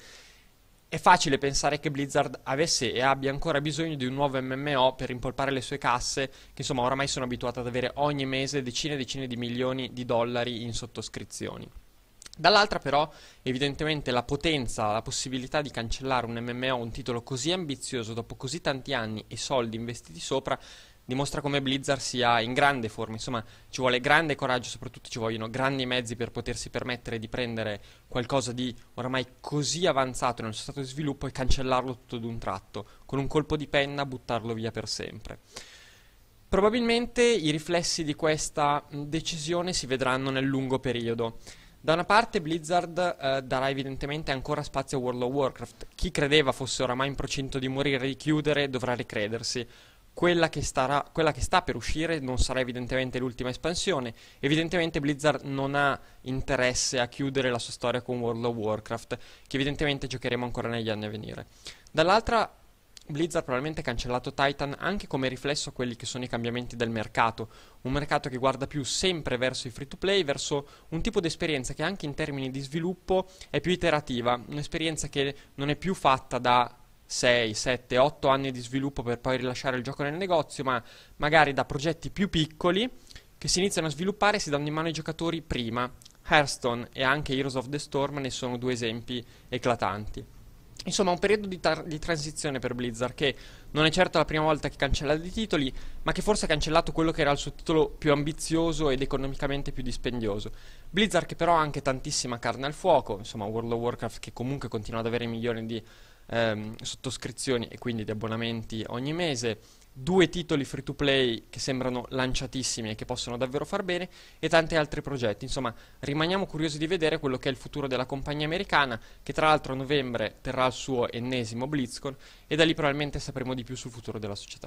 È facile pensare che Blizzard avesse e abbia ancora bisogno di un nuovo MMO per rimpolpare le sue casse, che insomma oramai sono abituate ad avere ogni mese decine e decine di milioni di dollari in sottoscrizioni. Dall'altra però, evidentemente la potenza, la possibilità di cancellare un MMO, un titolo così ambizioso dopo così tanti anni e soldi investiti sopra, dimostra come Blizzard sia in grande forma. Insomma, ci vuole grande coraggio, soprattutto ci vogliono grandi mezzi per potersi permettere di prendere qualcosa di oramai così avanzato nel suo stato di sviluppo e cancellarlo tutto d'un tratto, con un colpo di penna buttarlo via per sempre. Probabilmente i riflessi di questa decisione si vedranno nel lungo periodo. Da una parte Blizzard darà evidentemente ancora spazio a World of Warcraft. Chi credeva fosse oramai in procinto di morire e di chiudere dovrà ricredersi. Quella che sta per uscire non sarà evidentemente l'ultima espansione. Evidentemente Blizzard non ha interesse a chiudere la sua storia con World of Warcraft, che evidentemente giocheremo ancora negli anni a venire. Dall'altra, Blizzard probabilmente ha cancellato Titan anche come riflesso a quelli che sono i cambiamenti del mercato. Un mercato che guarda più sempre verso i free to play, verso un tipo di esperienza che anche in termini di sviluppo è più iterativa, un'esperienza che non è più fatta da 6, 7, 8 anni di sviluppo per poi rilasciare il gioco nel negozio, ma magari da progetti più piccoli che si iniziano a sviluppare e si danno in mano ai giocatori prima. Hearthstone e anche Heroes of the Storm ne sono due esempi eclatanti. Insomma, un periodo di transizione per Blizzard che non è certo la prima volta che cancella dei titoli, ma che forse ha cancellato quello che era il suo titolo più ambizioso ed economicamente più dispendioso. Blizzard che però ha anche tantissima carne al fuoco, insomma World of Warcraft che comunque continua ad avere milioni di sottoscrizioni e quindi di abbonamenti ogni mese, 2 titoli free to play che sembrano lanciatissimi e che possono davvero far bene e tanti altri progetti. Insomma, rimaniamo curiosi di vedere quello che è il futuro della compagnia americana, che tra l'altro a novembre terrà il suo ennesimo BlizzCon e da lì probabilmente sapremo di più sul futuro della società.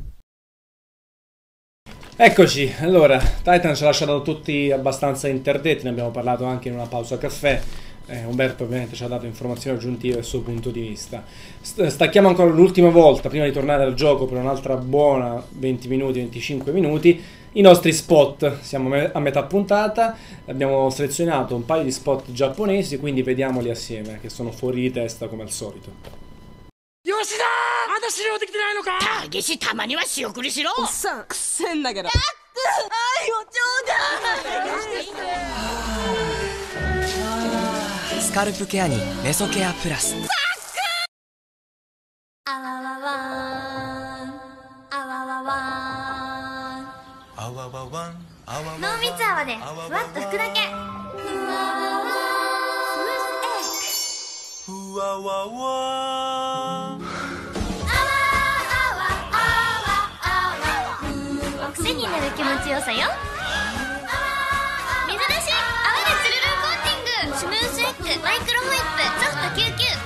Eccoci, allora, Titan ci ha lasciato tutti abbastanza interdetti, ne abbiamo parlato anche in una pausa caffè. Umberto ovviamente ci ha dato informazioni aggiuntive dal suo punto di vista. Stacchiamo ancora l'ultima volta prima di tornare al gioco per un'altra buona 20 minuti, 25 minuti i nostri spot. Siamo a metà puntata, abbiamo selezionato un paio di spot giapponesi, quindi vediamoli assieme, che sono fuori di testa come al solito. Yoshida! まだ資料できてないのか？たけしたまには仕送りしろ。おっさん、くせんだけど。愛をちょうだい。スカルプケアにメソケアプラス。 濃密泡でふわっと拭くだけ。ふわわわスムースエッグ。ふわわわ癖になる気持ちよさよ。水出し泡でつるるんコーティング。スムースエッグマイクロホイップソフト99。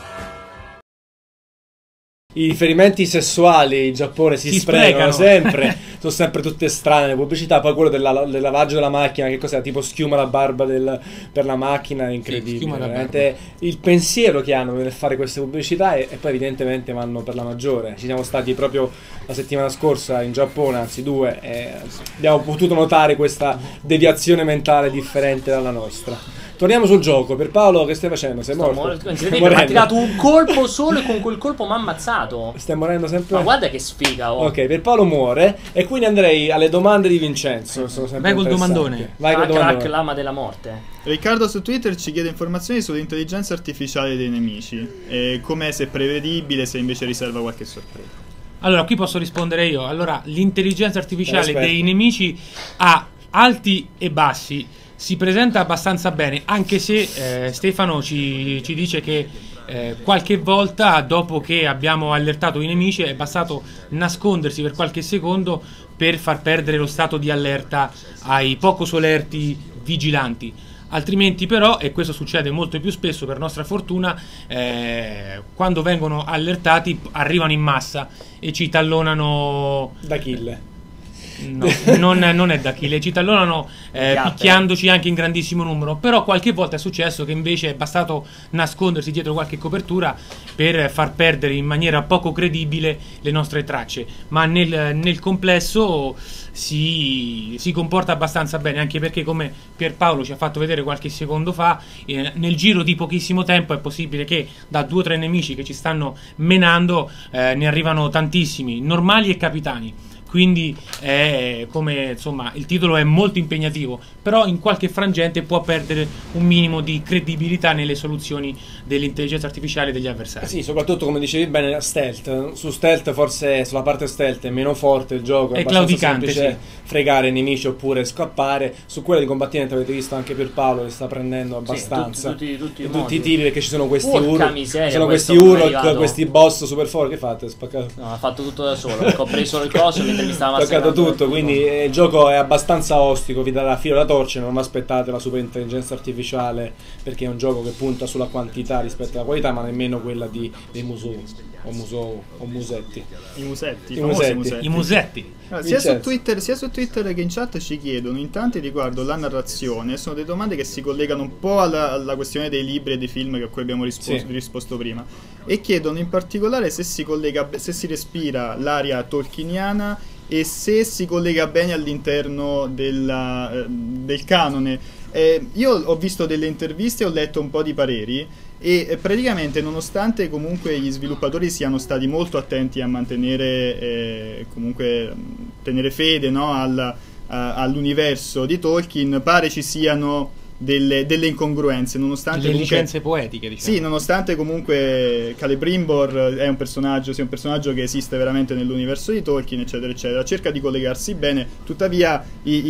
I riferimenti sessuali in Giappone si sprecano sempre, sono sempre tutte strane le pubblicità. Poi quello del lavaggio della macchina, che cos'è? Tipo schiuma la barba per la macchina, è incredibile. Sì, veramente il pensiero che hanno nel fare queste pubblicità e poi evidentemente vanno per la maggiore. Ci siamo stati proprio la settimana scorsa in Giappone, anzi 2, e abbiamo potuto notare questa deviazione mentale differente dalla nostra. Torniamo sul gioco. Per Paolo, che stai facendo? Sei morto? Mi ha tirato un colpo solo e con quel colpo mi ha ammazzato. Stai morendo sempre. Ma guarda che sfiga. Ok, per Paolo muore. E quindi andrei alle domande di Vincenzo. Vai col domandone. Vai col domandone. Lama della morte. Riccardo su Twitter ci chiede informazioni sull'intelligenza artificiale dei nemici. Com'è, se è prevedibile, se invece riserva qualche sorpresa. Allora, qui posso rispondere io. Allora, l'intelligenza artificiale dei nemici ha alti e bassi. Si presenta abbastanza bene, anche se Stefano ci dice che qualche volta, dopo che abbiamo allertato i nemici, è bastato nascondersi per qualche secondo per far perdere lo stato di allerta ai poco solerti vigilanti. Altrimenti però, e questo succede molto più spesso per nostra fortuna, quando vengono allertati arrivano in massa e ci tallonano da kill. No, non è da chi le ci tallonano picchiandoci anche in grandissimo numero. Però qualche volta è successo che invece è bastato nascondersi dietro qualche copertura per far perdere in maniera poco credibile le nostre tracce. Ma nel complesso si comporta abbastanza bene, anche perché, come Pierpaolo ci ha fatto vedere qualche secondo fa, nel giro di pochissimo tempo è possibile che da 2 o 3 nemici che ci stanno menando ne arrivano tantissimi, normali e capitani. Quindi come insomma il titolo è molto impegnativo, però in qualche frangente può perdere un minimo di credibilità nelle soluzioni dell'intelligenza artificiale degli avversari. Sì, soprattutto come dicevi bene, stealth. Su stealth, forse sulla parte stealth è meno forte il gioco, è claudicante, semplice fregare i nemici oppure scappare. Su quella di combattimento avete visto anche per Paolo che sta prendendo abbastanza. Tutti i tiri, perché ci sono questi questi Urok, questi boss super forti. Che fate? Spaccato? No, ha fatto tutto da solo, ho preso il coso mentre mi stava toccato tutto, quindi il gioco è abbastanza ostico, vi darà filo da torcere. Non aspettate la super intelligenza artificiale, perché è un gioco che punta sulla quantità rispetto alla qualità, ma nemmeno quella dei Musou o Musetti. I musetti. Allora, sia su Twitter che in chat ci chiedono in tanti riguardo la narrazione. Sono delle domande che si collegano un po' alla questione dei libri e dei film a cui abbiamo risposto prima, e chiedono in particolare se si respira l'aria tolkieniana e se si collega bene all'interno del canone. Io ho visto delle interviste e ho letto un po' di pareri, e praticamente, nonostante comunque gli sviluppatori siano stati molto attenti a mantenere comunque tenere fede, no, all'universo di Tolkien, pare ci siano delle incongruenze, nonostante le licenze poetiche, diciamo. Sì, nonostante comunque Celebrimbor è un personaggio che esiste veramente nell'universo di Tolkien, eccetera eccetera, cerca di collegarsi bene. Tuttavia i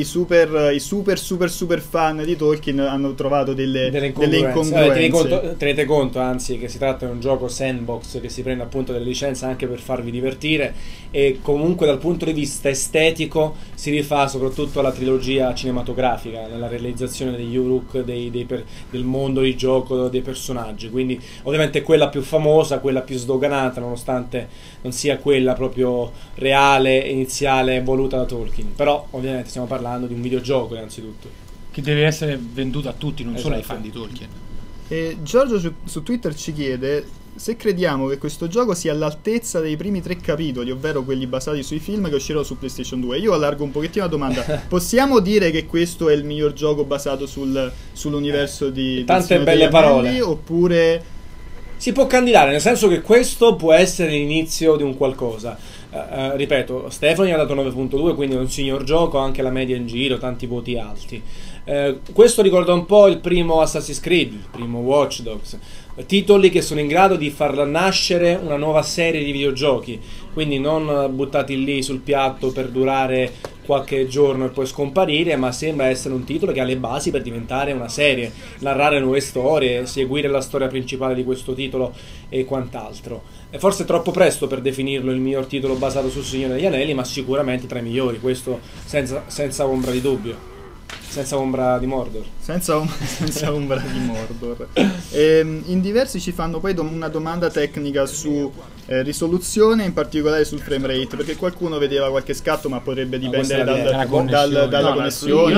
super fan di Tolkien hanno trovato delle incongruenze. Tenete conto anzi che si tratta di un gioco sandbox che si prende appunto delle licenze anche per farvi divertire, e comunque dal punto di vista estetico si rifà soprattutto alla trilogia cinematografica nella realizzazione degli Uruk, del mondo di gioco, dei personaggi. Quindi ovviamente quella più famosa, quella più sdoganata, nonostante non sia quella proprio reale, iniziale, voluta da Tolkien. Però ovviamente stiamo parlando di un videogioco innanzitutto, che deve essere venduto a tutti, non solo ai fan di Tolkien. Giorgio su Twitter ci chiede se crediamo che questo gioco sia all'altezza dei primi 3 capitoli, ovvero quelli basati sui film che uscirono su PlayStation 2. Io allargo un pochettino la domanda. Possiamo dire che questo è il miglior gioco basato sull'universo di tante belle parole, oppure Si può candidare, nel senso che questo può essere l'inizio di un qualcosa. Ripeto, Stefano gli ha dato 9.2, quindi è un signor gioco, anche la media in giro, tanti voti alti. Questo ricorda un po' il primo Assassin's Creed, il primo Watch Dogs, titoli che sono in grado di far nascere una nuova serie di videogiochi, quindi non buttati lì sul piatto per durare qualche giorno e poi scomparire, ma sembra essere un titolo che ha le basi per diventare una serie, narrare nuove storie, seguire la storia principale di questo titolo e quant'altro. È forse troppo presto per definirlo il miglior titolo basato sul Signore degli Anelli, ma sicuramente tra i migliori, questo senza ombra di dubbio. Senza ombra di Mordor. Senza ombra di Mordor. In diversi ci fanno poi una domanda tecnica su risoluzione, in particolare sul frame rate, perché qualcuno vedeva qualche scatto, ma potrebbe dipendere dalla connessione.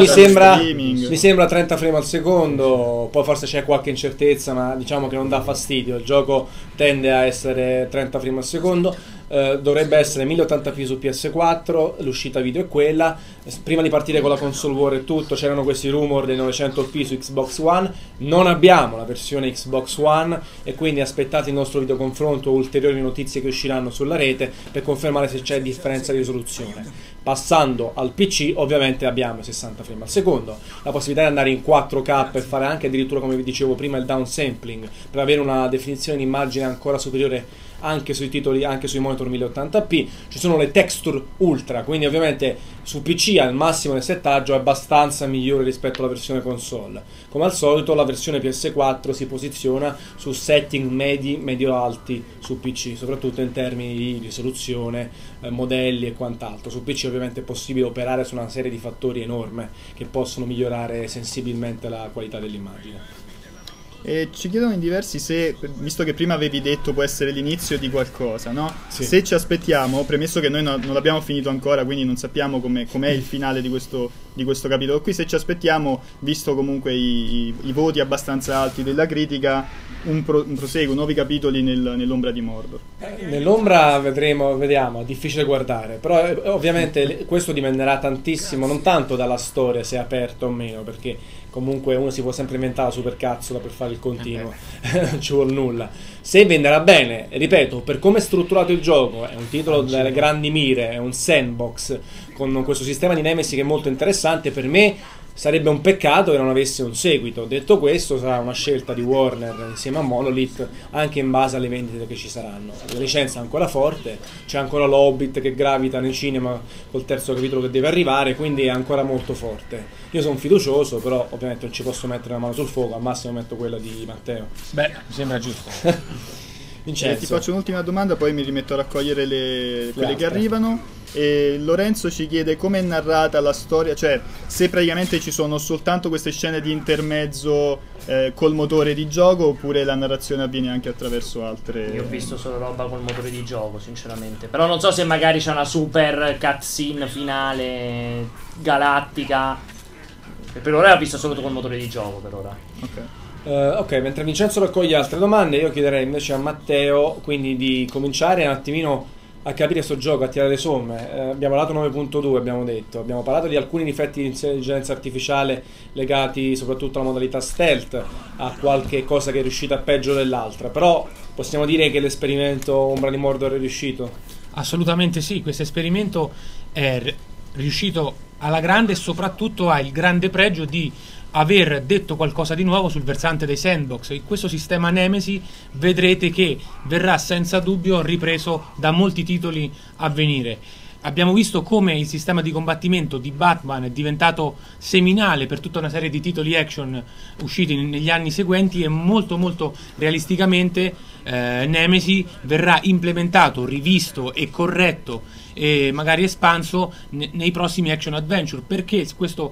Mi sembra 30 frame al secondo, poi forse c'è qualche incertezza, ma diciamo che non dà fastidio. Il gioco tende a essere 30 frame al secondo. Dovrebbe essere 1080p su PS4, l'uscita video è quella. Prima di partire con la console war e tutto c'erano questi rumor dei 900p su Xbox One. Non abbiamo la versione Xbox One e quindi aspettate il nostro video confronto o ulteriori notizie che usciranno sulla rete per confermare se c'è differenza di risoluzione. Passando al PC ovviamente abbiamo 60 frame al secondo, la possibilità di andare in 4K e fare anche addirittura, come vi dicevo prima, il downsampling per avere una definizione di immagine ancora superiore anche sui titoli, anche sui monitor 1080p. Ci sono le texture ultra, quindi ovviamente su PC al massimo del settaggio è abbastanza migliore rispetto alla versione console. Come al solito la versione PS4 si posiziona su setting medio-alti su PC, soprattutto in termini di risoluzione, modelli e quant'altro. Su PC ovviamente è possibile operare su una serie di fattori enorme che possono migliorare sensibilmente la qualità dell'immagine. E ci chiedono in diversi se, visto che prima avevi detto può essere l'inizio di qualcosa, no? Sì. Se ci aspettiamo, premesso che noi non l'abbiamo finito ancora, quindi non sappiamo com'è il finale di questo capitolo qui, se ci aspettiamo, visto comunque i voti abbastanza alti della critica, un proseguo, nuovi capitoli nell'ombra di Mordor. Nell'ombra vediamo, è difficile guardare, però ovviamente questo dipenderà tantissimo, non tanto dalla storia, se è aperta o meno, perché comunque uno si può sempre inventare la supercazzola per fare il continuo, non ci vuole nulla. Se venderà bene, ripeto, per come è strutturato il gioco, è un titolo dalle grandi mire, è un sandbox con questo sistema di Nemesis che è molto interessante. Per me sarebbe un peccato che non avesse un seguito. Detto questo, sarà una scelta di Warner insieme a Monolith, anche in base alle vendite che ci saranno. La licenza è ancora forte, c'è ancora l'Hobbit che gravita nei cinema col terzo capitolo che deve arrivare, quindi è ancora molto forte. Io sono fiducioso, però ovviamente non ci posso mettere la mano sul fuoco, al massimo metto quella di Matteo. Beh, mi sembra giusto. Ti faccio un'ultima domanda, poi mi rimetto a raccogliere quelle che arrivano. Lorenzo ci chiede come è narrata la storia, cioè se praticamente ci sono soltanto queste scene di intermezzo col motore di gioco, oppure la narrazione avviene anche attraverso altre. Io ho visto solo roba col motore di gioco, sinceramente. Però non so se magari c'è una super cutscene finale galattica. Per ora ho visto solo col motore di gioco, per ora. Ok, mentre Vincenzo raccoglie altre domande, io chiederei invece a Matteo quindi di cominciare un attimino a capire questo gioco, a tirare le somme. Abbiamo dato 9.2, abbiamo detto, abbiamo parlato di alcuni difetti di intelligenza artificiale legati soprattutto alla modalità stealth, a qualche cosa che è riuscita peggio dell'altra, però possiamo dire che l'esperimento Ombra di Mordor è riuscito? Assolutamente sì, questo esperimento è riuscito alla grande e soprattutto ha il grande pregio di aver detto qualcosa di nuovo sul versante dei sandbox. In questo sistema Nemesis vedrete che verrà senza dubbio ripreso da molti titoli a venire. Abbiamo visto come il sistema di combattimento di Batman è diventato seminale per tutta una serie di titoli action usciti negli anni seguenti, e molto molto realisticamente Nemesis verrà implementato, rivisto e corretto e magari espanso nei prossimi action adventure, perché questo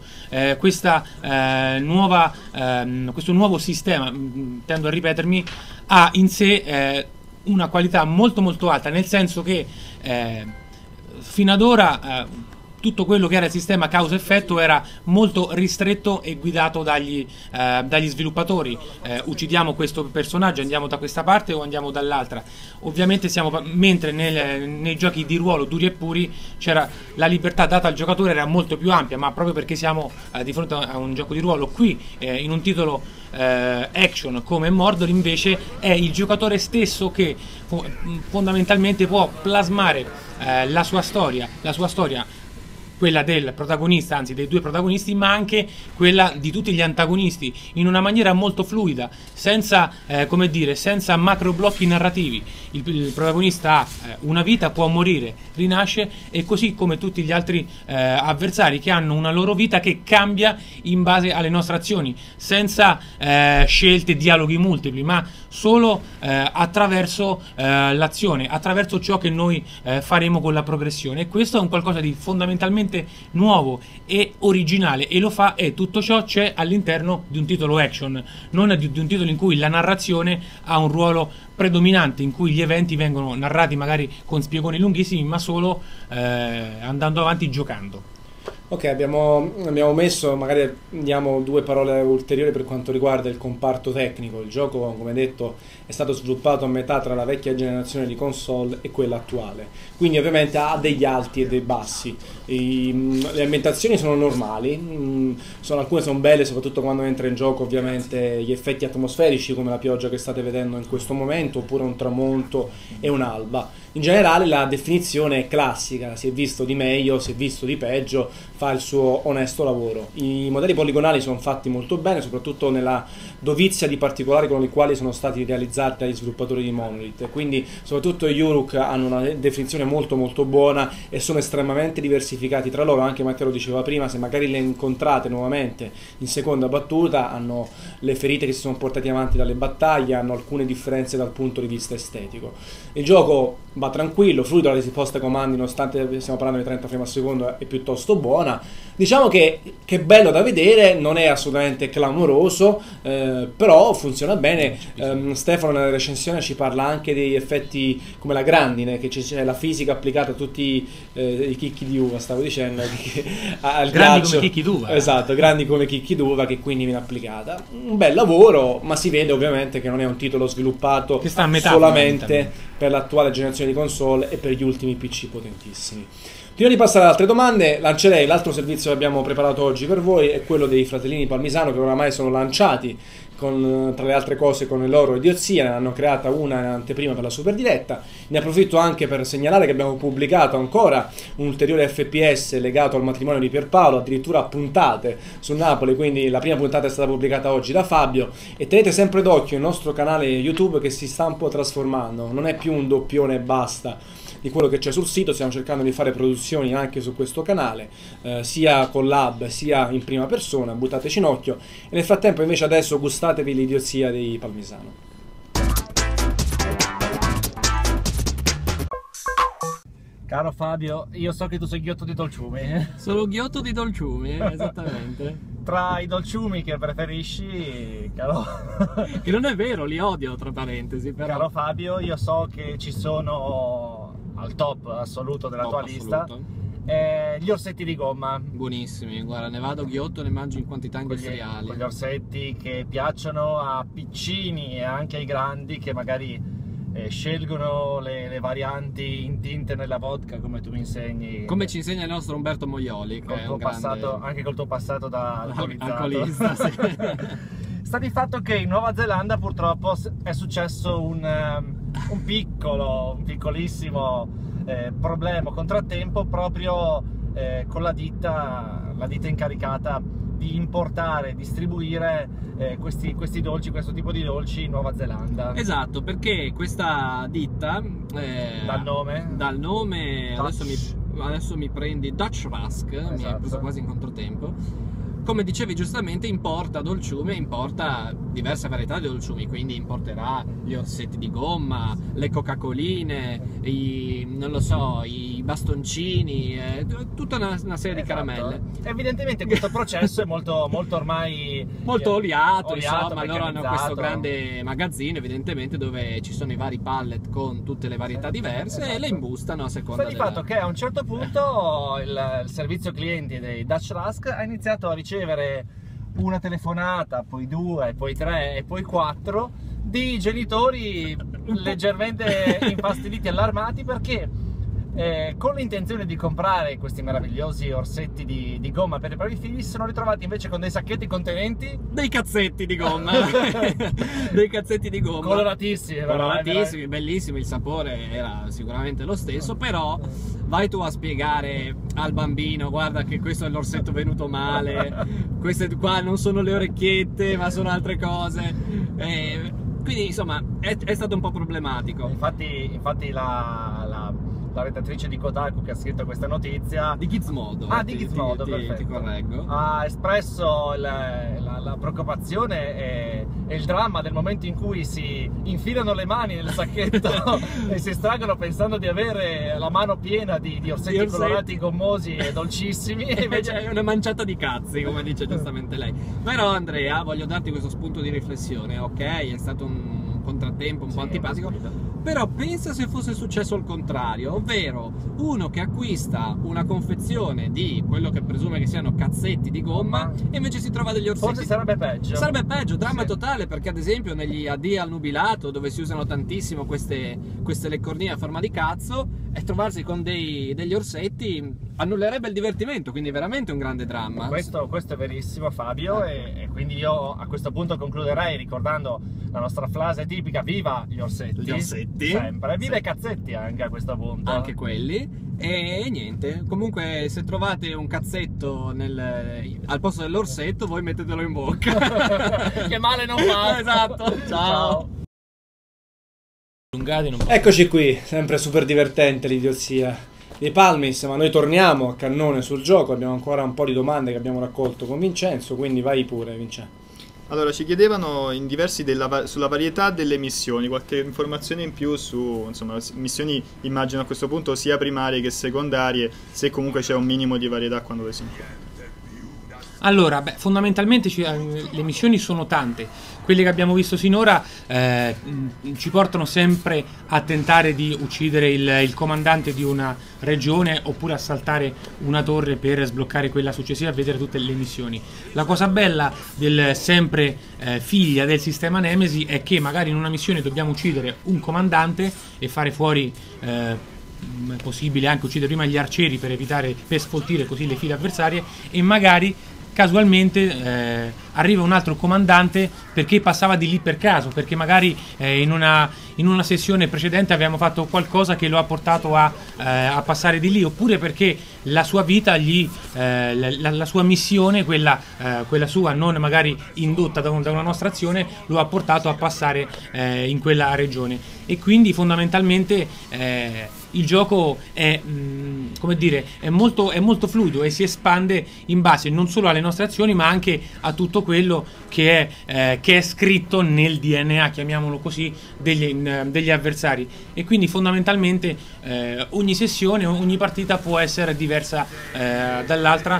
nuovo sistema, tendo a ripetermi, ha in sé una qualità molto molto alta, nel senso che fino ad ora tutto quello che era il sistema causa-effetto era molto ristretto e guidato dagli sviluppatori. Uccidiamo questo personaggio, andiamo da questa parte o andiamo dall'altra. Ovviamente mentre nei giochi di ruolo duri e puri c'era la libertà data al giocatore, era molto più ampia, ma proprio perché siamo di fronte a un gioco di ruolo, qui in un titolo action come Mordor invece è il giocatore stesso che fondamentalmente può plasmare la sua storia, quella del protagonista, anzi dei due protagonisti, ma anche quella di tutti gli antagonisti, in una maniera molto fluida, senza senza macro blocchi narrativi. Il protagonista ha una vita, può morire, rinasce, e così come tutti gli altri avversari che hanno una loro vita che cambia in base alle nostre azioni, senza scelte, dialoghi multipli, ma solo attraverso l'azione, attraverso ciò che noi faremo con la progressione. E questo è un qualcosa di fondamentalmente nuovo e originale, e lo fa, e tutto ciò c'è all'interno di un titolo action, non di un titolo in cui la narrazione ha un ruolo predominante, in cui gli eventi vengono narrati magari con spiegoni lunghissimi, ma solo andando avanti giocando. Ok, abbiamo messo, magari diamo due parole ulteriori per quanto riguarda il comparto tecnico. Il gioco, come detto, è stato sviluppato a metà tra la vecchia generazione di console e quella attuale, quindi ovviamente ha degli alti e dei bassi. Le ambientazioni sono normali, alcune sono belle, soprattutto quando entra in gioco ovviamente gli effetti atmosferici, come la pioggia che state vedendo in questo momento, oppure un tramonto e un'alba. In generale la definizione è classica, si è visto di meglio, si è visto di peggio, fa il suo onesto lavoro. I modelli poligonali sono fatti molto bene, soprattutto nella dovizia di particolari con i quali sono stati realizzati dagli sviluppatori di Monolith, quindi soprattutto gli Uruk hanno una definizione molto molto buona e sono estremamente diversificati tra loro. Anche Matteo lo diceva prima, se magari le incontrate nuovamente in seconda battuta, hanno le ferite che si sono portati avanti dalle battaglie, hanno alcune differenze dal punto di vista estetico. Il gioco va tranquillo, fluido, la risposta ai comandi, nonostante stiamo parlando di 30 frame al secondo, è piuttosto buona. Diciamo che è bello da vedere, non è assolutamente clamoroso, però funziona bene. Stefano nella recensione ci parla anche degli effetti come la grandine, che c'è la fisica applicata a tutti i chicchi di uva, stavo dicendo, al grandi ghiaccio. come chicchi d'uva. Esatto, grandi come chicchi d'uva, che quindi viene applicata. Un bel lavoro, ma si vede ovviamente che non è un titolo sviluppato che sta a metà, solamente per l'attuale generazione di console e per gli ultimi PC potentissimi. Prima di passare ad altre domande, lancerei l'altro servizio che abbiamo preparato oggi per voi, è quello dei fratellini Palmisano, che oramai sono lanciati tra le altre cose con le loro idiozie. Ne hanno creata una in anteprima per la super diretta. Ne approfitto anche per segnalare che abbiamo pubblicato ancora un ulteriore FPS legato al matrimonio di Pierpaolo, addirittura a puntate su Napoli, quindi la prima puntata è stata pubblicata oggi da Fabio. E tenete sempre d'occhio il nostro canale YouTube, che si sta un po' trasformando, non è più un doppione e basta di quello che c'è sul sito. Stiamo cercando di fare produzioni anche su questo canale, sia collab sia in prima persona. Buttateci un occhio, e nel frattempo invece adesso gustatevi l'idiozia dei Palmisano. Caro Fabio, io so che tu sei ghiotto di dolciumi. Sono ghiotto di dolciumi, esattamente. Tra i dolciumi che preferisci, caro... Che non è vero, li odio, tra parentesi, però. Caro Fabio, io so che ci sono al top assoluto della tua lista gli orsetti di gomma. Buonissimi, guarda, ne vado ghiotto, ne mangio in quantità industriali. Quegli orsetti che piacciono a piccini e anche ai grandi, che magari scelgono le varianti intinte nella vodka, come tu mi insegni, come ci insegna il nostro Umberto Moioli, che è un grande... anche col tuo passato da alcolista, sì. Sta di fatto che in Nuova Zelanda purtroppo è successo un piccolissimo problema, contrattempo, proprio con la ditta incaricata di importare, distribuire questi dolci, questo tipo di dolci in Nuova Zelanda. Esatto, perché questa ditta dal nome adesso mi prendi Dutch Rusk, esatto. Mi hai preso quasi in controtempo. Come dicevi giustamente, importa dolciumi, importa diverse varietà di dolciumi, quindi importerà gli orsetti di gomma, le coca-coline, i bastoncini, tutta una serie di caramelle. Evidentemente questo processo è molto ormai molto oliato, insomma. Loro hanno questo grande magazzino, evidentemente, dove ci sono i vari pallet con tutte le varietà diverse, e le imbustano a seconda di fatto che a un certo punto il servizio clienti dei Dutch Rusk ha iniziato a ricevere una telefonata, poi 2, poi 3 e poi 4 di genitori leggermente infastiditi e allarmati perché con l'intenzione di comprare questi meravigliosi orsetti di gomma per i propri figli si sono ritrovati invece con dei sacchetti contenenti dei cazzetti di gomma. Dei cazzetti di gomma coloratissimi, bellissimi, il sapore era sicuramente lo stesso, però vai tu a spiegare al bambino: guarda che questo è l'orsetto venuto male, queste qua non sono le orecchiette ma sono altre cose, quindi insomma è stato un po' problematico. Infatti la redattrice di Kotaku che ha scritto questa notizia di Gizmodo, perfetto, ti correggo, ha espresso la preoccupazione e il dramma del momento in cui si infilano le mani nel sacchetto e si estraggono pensando di avere la mano piena di orsetti colorati, gommosi e dolcissimi, e invece è una manciata di cazzi, come dice giustamente lei. Però Andrea, voglio darti questo spunto di riflessione. Ok, è stato un contrattempo un po' antipatico, però pensa se fosse successo il contrario, ovvero uno che acquista una confezione di quello che presume che siano cazzetti di gomma e invece si trova degli orsetti. Forse sarebbe peggio, dramma totale, perché ad esempio negli addii al nubilato, dove si usano tantissimo queste leccornie a forma di cazzo, e trovarsi con degli orsetti annullerebbe il divertimento, quindi veramente un grande dramma. Questo è verissimo, Fabio, e quindi io a questo punto concluderei ricordando la nostra frase tipica: viva gli orsetti, sempre, viva i cazzetti anche a questo punto, anche quelli. E niente, comunque se trovate un cazzetto al posto dell'orsetto, voi mettetelo in bocca. Che male non fa. Esatto. Ciao. Eccoci qui, sempre super divertente l'idiozia dei Palmis, ma noi torniamo a cannone sul gioco. Abbiamo ancora un po' di domande che abbiamo raccolto con Vincenzo, quindi vai pure, Vincenzo. Allora, ci chiedevano in diversi sulla varietà delle missioni, qualche informazione in più su, insomma, missioni, immagino a questo punto sia primarie che secondarie, se comunque c'è un minimo di varietà quando le si incontra. Allora, fondamentalmente le missioni sono tante. Quelle che abbiamo visto sinora ci portano sempre a tentare di uccidere il comandante di una regione, oppure a saltare una torre per sbloccare quella successiva e vedere tutte le missioni. La cosa bella del sempre figlia del sistema Nemesi è che magari in una missione dobbiamo uccidere un comandante e fare fuori è possibile anche uccidere prima gli arcieri per sfoltire così le file avversarie, e magari casualmente arriva un altro comandante perché passava di lì per caso, perché magari in una sessione precedente avevamo fatto qualcosa che lo ha portato a passare di lì, oppure perché la sua vita la sua missione, quella sua non magari indotta da una nostra azione, lo ha portato a passare in quella regione. E quindi fondamentalmente il gioco è, come dire, è molto fluido e si espande in base non solo alle nostre azioni, ma anche a tutto quello che è scritto nel DNA, chiamiamolo così, degli avversari. E quindi fondamentalmente ogni sessione, ogni partita può essere diversa dall'altra,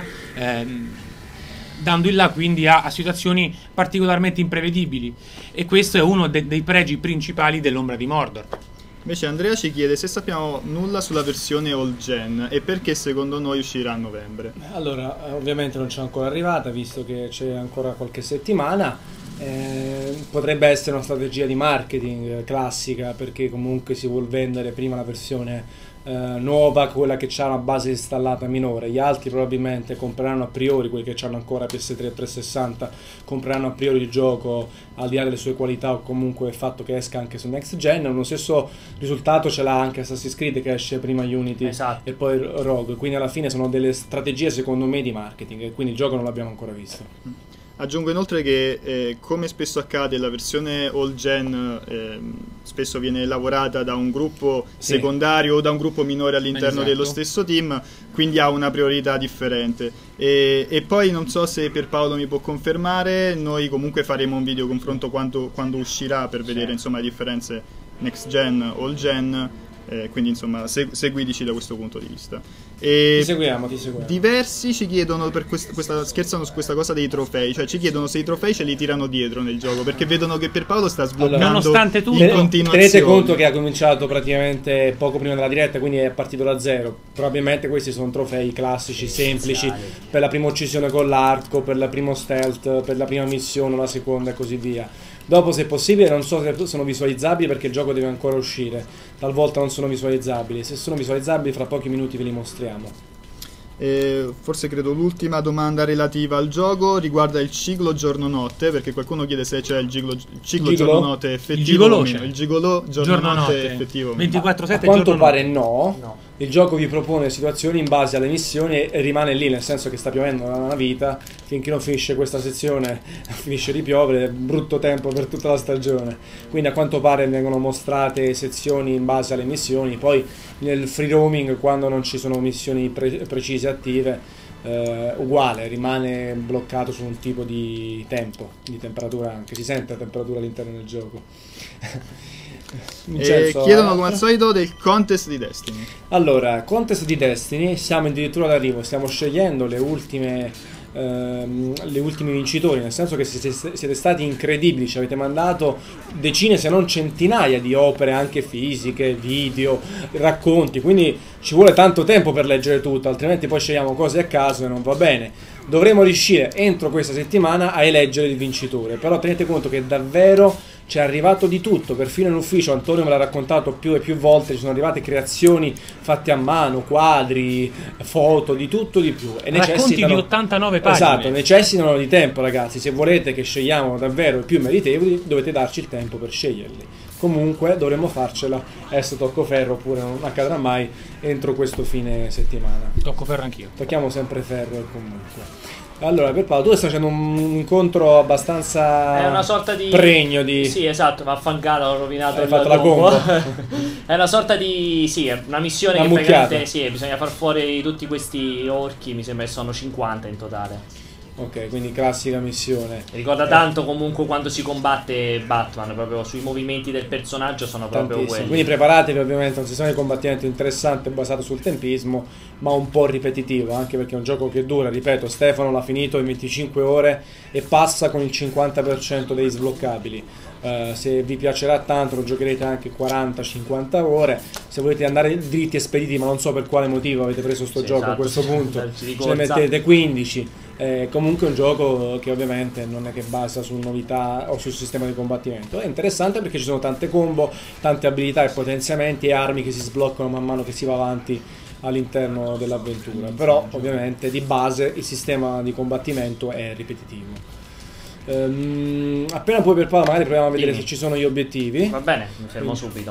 dando il là quindi a situazioni particolarmente imprevedibili, e questo è uno dei pregi principali dell'Ombra di Mordor. Invece Andrea ci chiede se sappiamo nulla sulla versione all gen e perché secondo noi uscirà a novembre. Allora, ovviamente non c'è ancora arrivata, visto che c'è ancora qualche settimana. Potrebbe essere una strategia di marketing classica, perché comunque si vuol vendere prima la versione nuova, quella che ha una base installata minore. Gli altri probabilmente compreranno a priori, quelli che hanno ancora PS3 e 360 compreranno a priori il gioco, al di là delle sue qualità o comunque il fatto che esca anche su next gen. Uno stesso risultato ce l'ha anche Assassin's Creed, che esce prima Unity e poi Rogue, quindi alla fine sono delle strategie secondo me di marketing, e quindi il gioco non l'abbiamo ancora visto. Aggiungo inoltre che, come spesso accade, la versione all gen spesso viene lavorata da un gruppo secondario o da un gruppo minore all'interno dello stesso team, quindi ha una priorità differente. E poi non so se Pierpaolo mi può confermare, noi comunque faremo un video confronto quando uscirà, per vedere insomma le differenze next gen, all gen. quindi insomma seguidici da questo punto di vista. E ti seguiamo. Diversi ci chiedono scherzano su questa cosa dei trofei, cioè ci chiedono se i trofei ce li tirano dietro nel gioco, perché vedono che Pierpaolo sta sbloccando nonostante tutto, in continuazione. Tenete conto che ha cominciato praticamente poco prima della diretta, quindi è partito da zero. Probabilmente questi sono trofei classici, semplici, per la prima uccisione con l'arco, per il primo stealth, per la prima missione, la seconda e così via. Dopo, se possibile, non so se sono visualizzabili perché il gioco deve ancora uscire. Talvolta non sono visualizzabili. Se sono visualizzabili, fra pochi minuti ve li mostriamo. Forse credo l'ultima domanda relativa al gioco riguarda il ciclo giorno-notte, perché qualcuno chiede se c'è il ciclo giorno-notte effettivo o meno. Il gigolò giorno-notte effettivo. 24/7 a quanto pare no. Il gioco vi propone situazioni in base alle missioni e rimane lì, nel senso che sta piovendo da una vita, finché non finisce questa sezione finisce di piovere, brutto tempo per tutta la stagione. Quindi a quanto pare vengono mostrate sezioni in base alle missioni, poi nel free roaming, quando non ci sono missioni precise attive, uguale, rimane bloccato su un tipo di tempo, di temperatura anche, si sente la temperatura all'interno del gioco. Chiedono come al solito del contest di Destiny. Allora, contest di Destiny, siamo addirittura d'arrivo, stiamo scegliendo le ultimi vincitori, nel senso che siete stati incredibili, ci avete mandato decine se non centinaia di opere anche fisiche, video, racconti, quindi ci vuole tanto tempo per leggere tutto, altrimenti poi scegliamo cose a caso e non va bene. Dovremo riuscire entro questa settimana a eleggere il vincitore, però tenete conto che davvero c'è arrivato di tutto, perfino in ufficio, Antonio me l'ha raccontato più e più volte, ci sono arrivate creazioni fatte a mano, quadri, foto, di tutto di più. E racconti di 89 pagine. Esatto, necessitano di tempo, ragazzi. Se volete che scegliamo davvero i più meritevoli, dovete darci il tempo per sceglierli. Comunque dovremmo farcela, adesso tocco ferro, oppure non accadrà mai, entro questo fine settimana. Tocco ferro anch'io. Tocchiamo sempre ferro comunque. Allora, Pierpaolo, tu stai facendo un incontro abbastanza è una sorta di pregno di... Sì, esatto, vaffanculo, ho rovinato Hai fatto la combo. È una sorta di... sì, è una missione che praticamente... sì, bisogna far fuori tutti questi orchi, mi sembra che sono 50 in totale. Ok, quindi classica missione. Ricorda tanto comunque quando si combatte Batman, proprio sui movimenti del personaggio sono proprio quelli. Quindi preparatevi, ovviamente, un sistema di combattimento interessante basato sul tempismo, ma un po' ripetitivo, anche perché è un gioco che dura, ripeto, Stefano l'ha finito in 25 ore e passa con il 50% dei sbloccabili. Se vi piacerà tanto lo giocherete anche 40-50 ore. Se volete andare dritti e spediti, ma non so per quale motivo avete preso sto gioco a questo punto, ce ne mettete 15. Comunque è un gioco che ovviamente non è che basa su novità o sul sistema di combattimento. È interessante perché ci sono tante combo, tante abilità e potenziamenti e armi che si sbloccano man mano che si va avanti all'interno dell'avventura. Però ovviamente di base il sistema di combattimento è ripetitivo. Appena poi per Paolo magari proviamo a vedere se ci sono gli obiettivi. Va bene, mi fermo subito.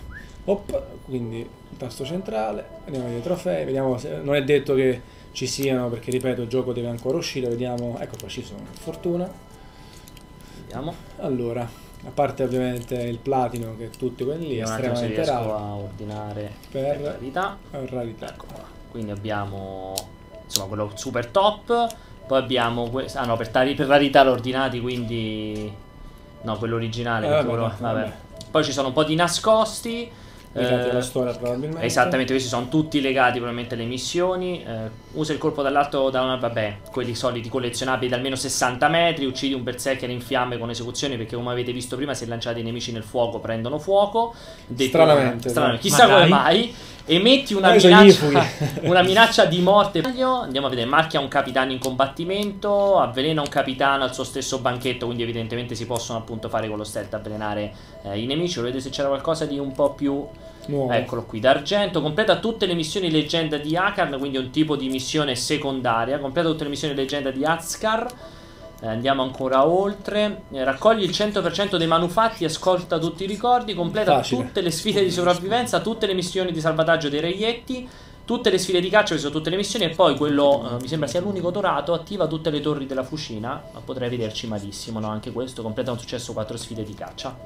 Quindi tasto centrale, vediamo i trofei, vediamo se non è detto che ci siano, perché ripeto il gioco deve ancora uscire, vediamo, ecco qua ci sono, fortuna. Vediamo. Allora, a parte ovviamente il platino che è tutti quelli lì, estremamente raro. A ordinare per rarità. Ecco qua. Quindi abbiamo insomma quello super top. Poi abbiamo questo. Ah no, per rarità l'ho ordinati, quindi. No, quello originale. Vabbè. Poi ci sono un po' di nascosti. Legati alla storia probabilmente. Esattamente, questi sono tutti legati probabilmente alle missioni. Usa il colpo dall'alto da una. Vabbè, quelli soliti collezionabili da almeno 60 metri. Uccidi un berserker in fiamme con esecuzioni, perché come avete visto prima, se lanciate i nemici nel fuoco prendono fuoco. Stranamente. Chissà come mai. Emetti una minaccia di morte. Andiamo a vedere. Marchia un capitano in combattimento. Avvelena un capitano al suo stesso banchetto. Quindi evidentemente si possono appunto fare con lo stealth avvelenare i nemici. Volete se c'era qualcosa di un po' più nuovo. Eccolo qui, d'argento. Completa tutte le missioni leggenda di Akarn, quindi un tipo di missione secondaria. Completa tutte le missioni leggenda di Azkar. Andiamo ancora oltre. Raccogli il 100% dei manufatti, ascolta tutti i ricordi, completa tutte le sfide di sopravvivenza, tutte le missioni di salvataggio dei reietti, tutte le sfide di caccia, che sono tutte le missioni, e poi quello mi sembra sia l'unico dorato, attiva tutte le torri della fucina, ma potrei vederci malissimo, no? Anche questo completa un successo 4 sfide di caccia.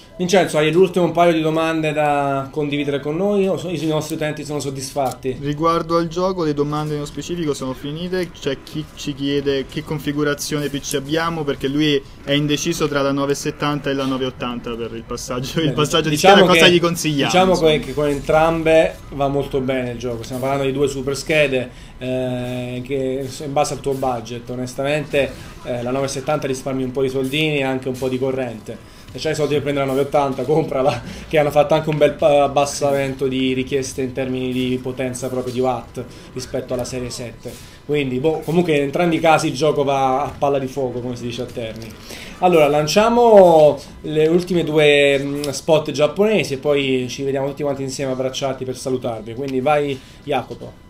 Vincenzo, hai l'ultimo paio di domande da condividere con noi o i nostri utenti sono soddisfatti? Riguardo al gioco, le domande nello specifico sono finite. C'è chi ci chiede che configurazione PC abbiamo, perché lui è indeciso tra la 970 e la 980 per il passaggio. Il passaggio diciamo di scheda, cosa gli consigliamo? Diciamo che con entrambe va molto bene il gioco. Stiamo parlando di 2 super schede che in base al tuo budget, onestamente la 970 risparmi un po' di soldini e anche un po' di corrente. Se c'hai i soldi per prendere la 980, comprala, che hanno fatto anche un bel abbassamento di richieste in termini di potenza proprio di watt rispetto alla serie 7. Quindi comunque in entrambi i casi il gioco va a palla di fuoco, come si dice a Terni. Allora lanciamo le ultime 2 spot giapponesi e poi ci vediamo tutti quanti insieme abbracciati per salutarvi. Quindi vai Jacopo.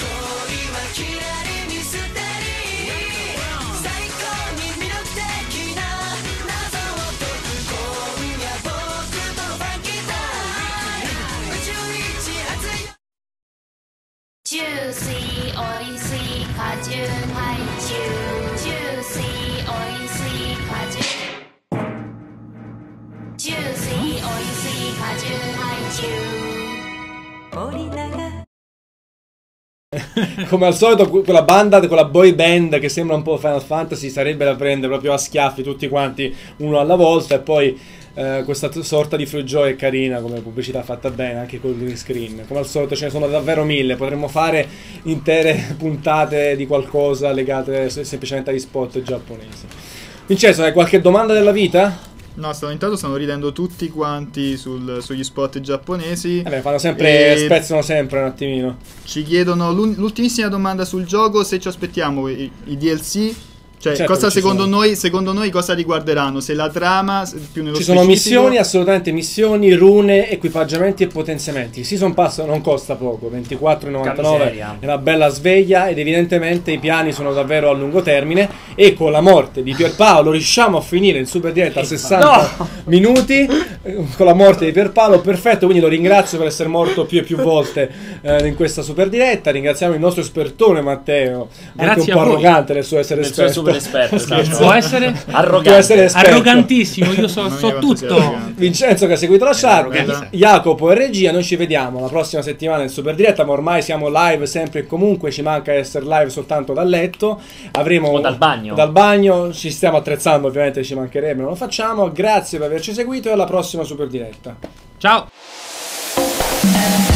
Come al solito quella banda, quella boy band che sembra un po' Final Fantasy sarebbe da prendere proprio a schiaffi tutti quanti uno alla volta, e poi questa sorta di Free Joy è carina come pubblicità, fatta bene anche con il green screen. Come al solito ce ne sono davvero 1000, potremmo fare intere puntate di qualcosa legate semplicemente agli spot giapponesi. Vincenzo, hai qualche domanda della vita? No, intanto stanno ridendo tutti quanti sugli spot giapponesi. Fanno sempre, spezzano sempre un attimino. Ci chiedono l'ultimissima domanda sul gioco, se ci aspettiamo i DLC. Cioè, certo, cosa secondo noi cosa riguarderanno? Se la trama più nello ci sono missioni, assolutamente missioni, rune, equipaggiamenti e potenziamenti. Il Season Pass non costa poco, 24,99, è una bella sveglia, ed evidentemente i piani sono davvero a lungo termine, e con la morte di Pierpaolo riusciamo a finire in super diretta a 60 minuti con la morte di Pierpaolo, perfetto, quindi lo ringrazio per essere morto più e più volte in questa super diretta. Ringraziamo il nostro espertone Matteo, anche un po' arrogante nel suo essere esperto. Può essere arrogantissimo, io so tutto. Vincenzo che ha seguito la chat, Jacopo e regia. Noi ci vediamo la prossima settimana in super diretta, ma ormai siamo live sempre e comunque, ci manca essere live soltanto dal letto, avremo o dal bagno, ci stiamo attrezzando, ovviamente ci mancherebbe, non lo facciamo. Grazie per averci seguito e alla prossima super diretta, ciao.